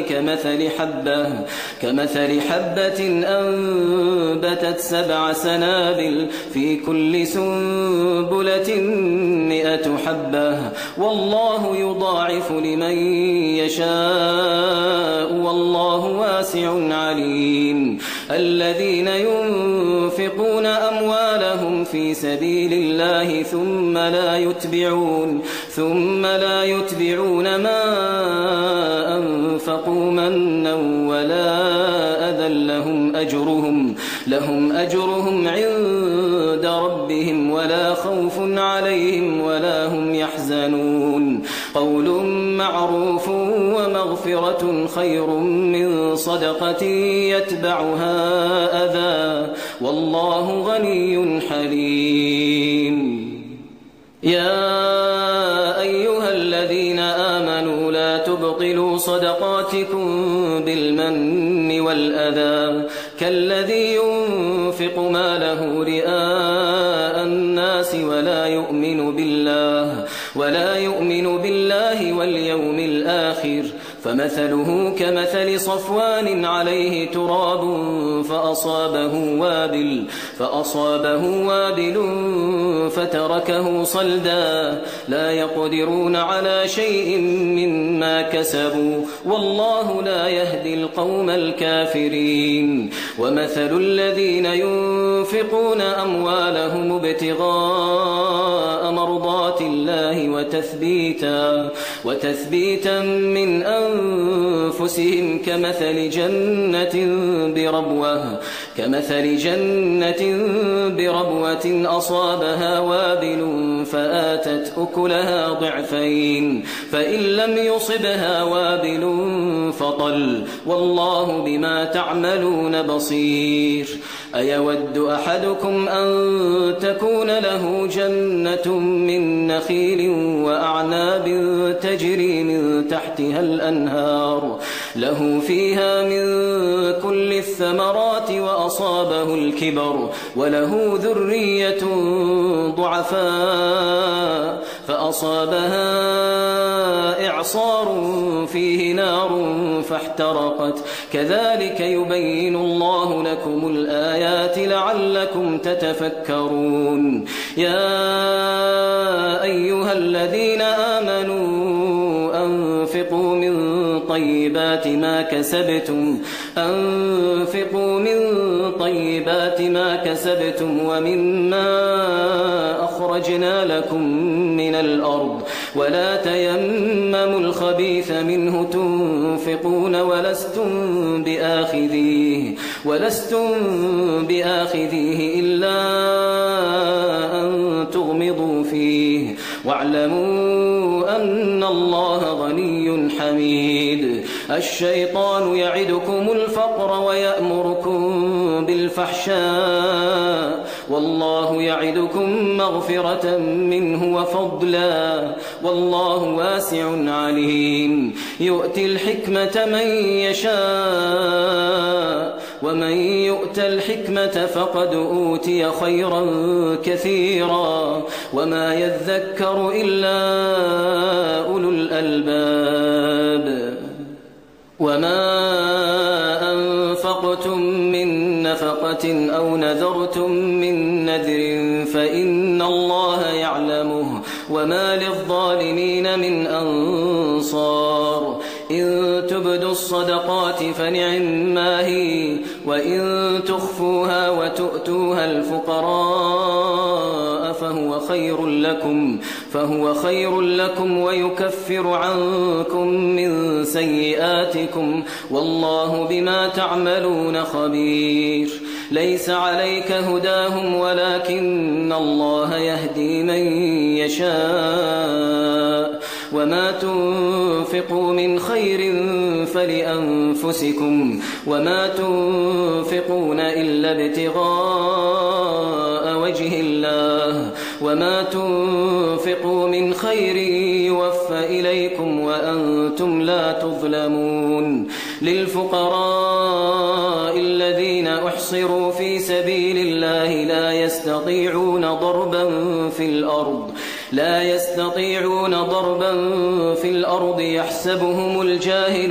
كمثل حبة أنبتت 7 سنابل في كل سنبلة 100 حبة والله يضاعف لمن يشاء والله واسع عليم الذين ينفقون أموالهم في سبيل الله ثم لا يتبعون ما أنفقوا منا ولا أذى لهم أجرهم عند ربهم ولا خوف عليهم ولا هم يحزنون قول معروف ومغفرة خير من صدقة يتبعها أذى والله غني حليم يا أيها الذين آمنوا لا تبطلوا صدقاتكم بالمن والأذى كالذي ينفق ماله رئاء الناس ولا يؤمن بالله واليوم الآخر فمثله كمثل صفوان عليه تراب فأصابه وابل فتركه صلدا لا يقدرون على شيء مما كسبوا والله لا يهدي القوم الكافرين ومثل الذين ينفقون أموالهم ابتغاء مرضات الله وتثبيتا من أنفسهم كمثل جنة بربوة أصابها وابل فآتت أكلها ضعفين فإن لم يصبها وابل فطل والله بما تعملون بصير أيود أحدكم أن تكون له جنة من نخيل وأعناب تجري من تحتها الأنهار له فيها من كل الثمرات وأصابه الكبر وله ذرية ضعفاء فأصابها إعصار فيه نار فاحترقت كذلك يبين الله لكم الآيات لعلكم تتفكرون يا أيها الذين آمنوا أنفقوا من طيبات ما كسبتم ومما أخرجنا لكم من الأرض ولا تيمموا الخبيث منه تنفقون ولستم بآخذيه إلا أن تغمضوا فيه واعلموا أن الله غني حميد الشيطان يعدكم الفقر ويأمركم بالفحشاء والله يعدكم مغفرة منه وفضلا والله واسع عليم يؤتي الحكمة من يشاء ومن يؤت الحكمة فقد أوتي خيرا كثيرا وما يذكر إلا أولو الألباب وما أنفقتم من نفقة أو نذرتم من نذر فإن الله يعلمه وما للظالمين من أنصار إن تبدوا الصدقات فنعما هي وإن تخفوها وتؤتوها الفقراء فهو خير لكم ويكفر عنكم من سيئاتكم والله بما تعملون خبير ليس عليك هداهم ولكن الله يهدي من يشاء وما تنفقوا من خير فلأنفسكم وما تنفقون إلا ابتغاء وجه الله وما تنفقوا من خير يوفى إليكم وأنتم لا تظلمون للفقراء الذين أحصروا في سبيل الله لا يستطيعون ضربا في الأرض يحسبهم الجاهل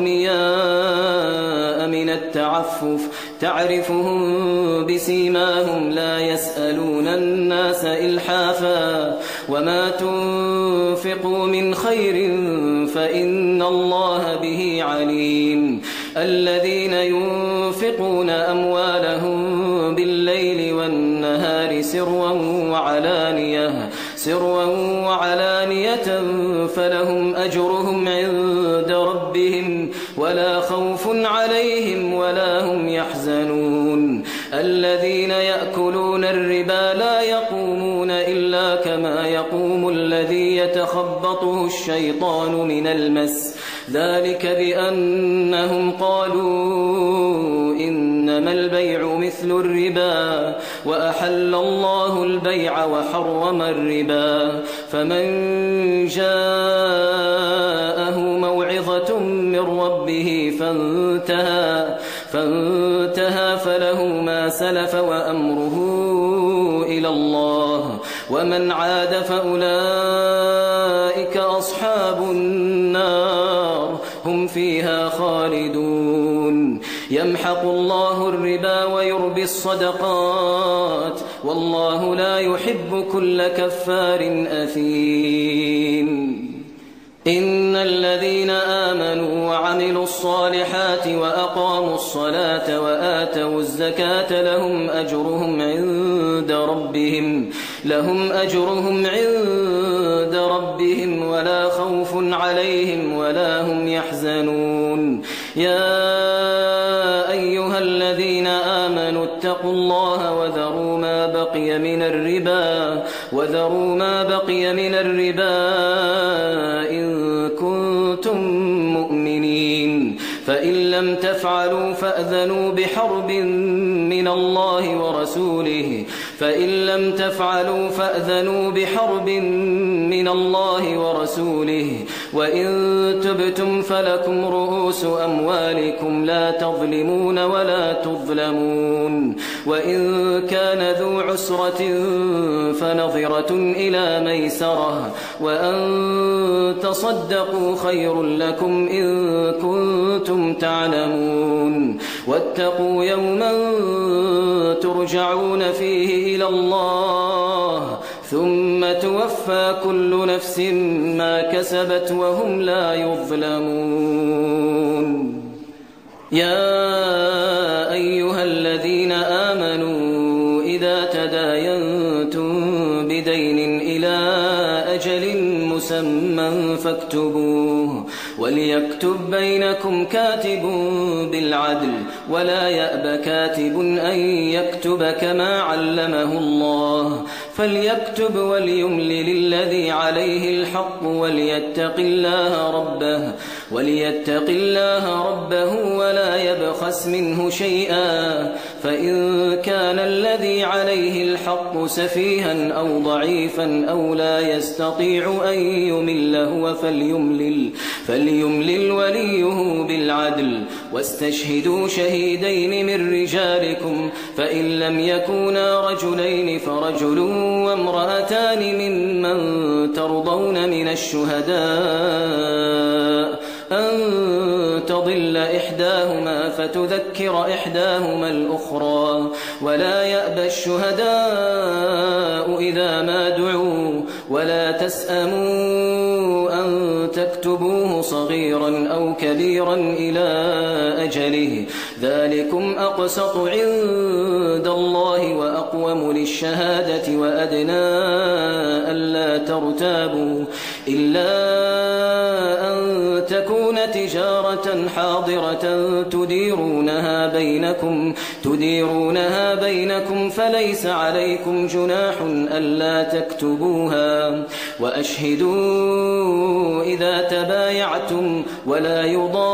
أغنياء من التعفف تعرفهم بسيماهم لا يسألون الناس إلحافا وما تنفقوا من خير فإن الله به عليم الذين ينفقون أموالهم بالليل والنهار سرا وعلانية فلهم أجرهم عند ربهم ولا خوف عليهم ولا هم يحزنون الذين يأكلون الربا لا يقومون إلا كما يقوم الذي يتخبطه الشيطان من المس ذلك بأنهم قالوا إنما البيع مثل الربا وأحل الله البيع وحرم الربا فمن جاءه موعظة من ربه فانتهى فله ما سلف وأمره إلى الله ومن عاد فأولئك أصحاب النار هم فيها خالدون يمحق الله الربا ويربي الصدقات والله لا يحب كل كفار أثيم إن الذين آمنوا وعملوا الصالحات وأقاموا الصلاة وآتوا الزكاة لهم أجرهم عند ربهم ولا خوف عليهم ولا هم يحزنون يا أيها الذين آمنوا اتقوا الله وذروا ما بقي من الربا إن كنتم مؤمنين فإن لم تفعلوا فأذنوا بحرب من الله ورسوله وإن تبتم فلكم رؤوس أموالكم لا تظلمون ولا تظلمون وإن كان ذو عسرة فنظرة إلى ميسرة وأن تصدقوا خير لكم إن كنتم تعلمون واتقوا يوما ترجعون فيه إلى الله ثم توفى كل نفس ما كسبت وهم لا يظلمون. يا أيها الذين آمنوا إذا تداينتم بدين إلى أجل مسمى فاكتبوه وليكتب بينكم كاتب بالعدل ولا يأب كاتب أن يكتب كما علمه الله فليكتب وليملل الذي عليه الحق وليتق الله ربه ولا يبخس منه شيئا فإن كان الذي عليه الحق سفيها أو ضعيفا أو لا يستطيع أن يمل هو فليملل وليه بالعدل واستشهدوا شهيدين من رجالكم فإن لم يكونا رجلين فرجل وامرأتان ممن ترضون من الشهداء أن تضل إحداهما فتذكر إحداهما الأخرى ولا يأبى الشهداء إذا ما دعوا ولا تسأموا أن تكتبوه صغيرا أو كبيرا إلى أجله ذلكم أقسط عند الله وأقوم للشهادة وأدنى ألا ترتابوا إلا أن تكون تجارة حاضرة تديرونها بينكم فليس عليكم جناح ألا تكتبوها وأشهدوا إذا تبايعتم ولا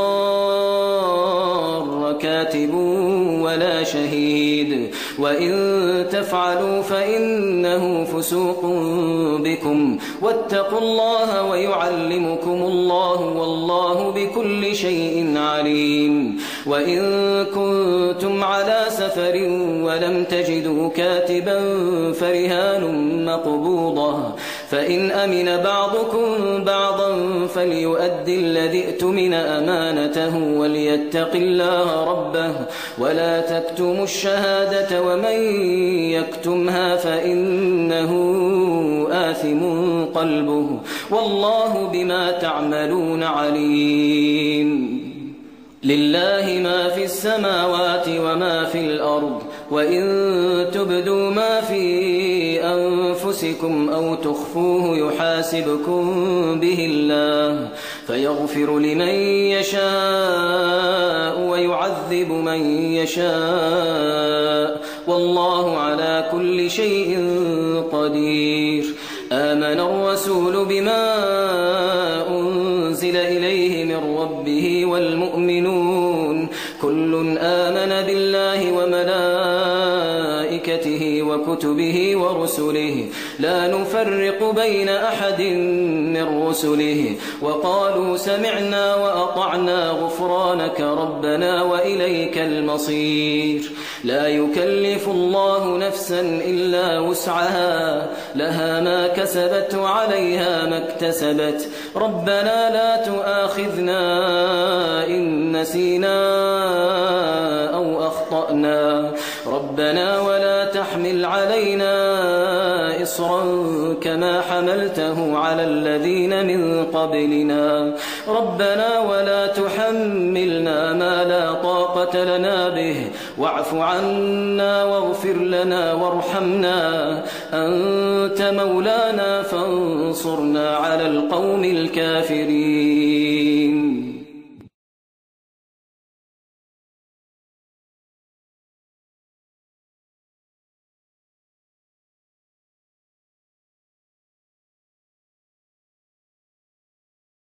يضار كاتب ولا شهيد وإن تفعلوا فإنه فسوق بكم واتقوا الله ويعلمكم الله والله بكل شيء عليم. وإن كنتم على سفر ولم تجدوا كاتبا فرهان مقبوضة فإن أمن بعضكم بعضا فليؤدي الذي اؤتمن أمانته وليتق الله ربه ولا تكتموا الشهادة ومن يكتمها فإنه آثم قلبه والله بما تعملون عليم. لله ما في السماوات وما في الأرض وإن تبدوا ما في أنفسكم أو تخفوه يحاسبكم به الله فيغفر لمن يشاء ويعذب من يشاء والله على كل شيء قدير. آمن الرسول بما أنزل إليه من ربه والمؤمنون كل آمن بالله وملائكته وكتبه ورسله لا نفرق بين أحد من رسله وقالوا سمعنا وأطعنا غفرانك ربنا وإليك المصير. لا يكلف الله نفسا إلا وسعها لها ما كسبت وعليها ما اكتسبت ربنا لا تؤاخذنا إن نسينا أو أخطأنا ربنا ولا تحمل علينا إصرا كما حملته على الذين من قبلنا ربنا ولا تحملنا ما لا طاقة لنا به واعف عنا واغفر لنا وارحمنا أنت مولانا فانصرنا على القوم الكافرين.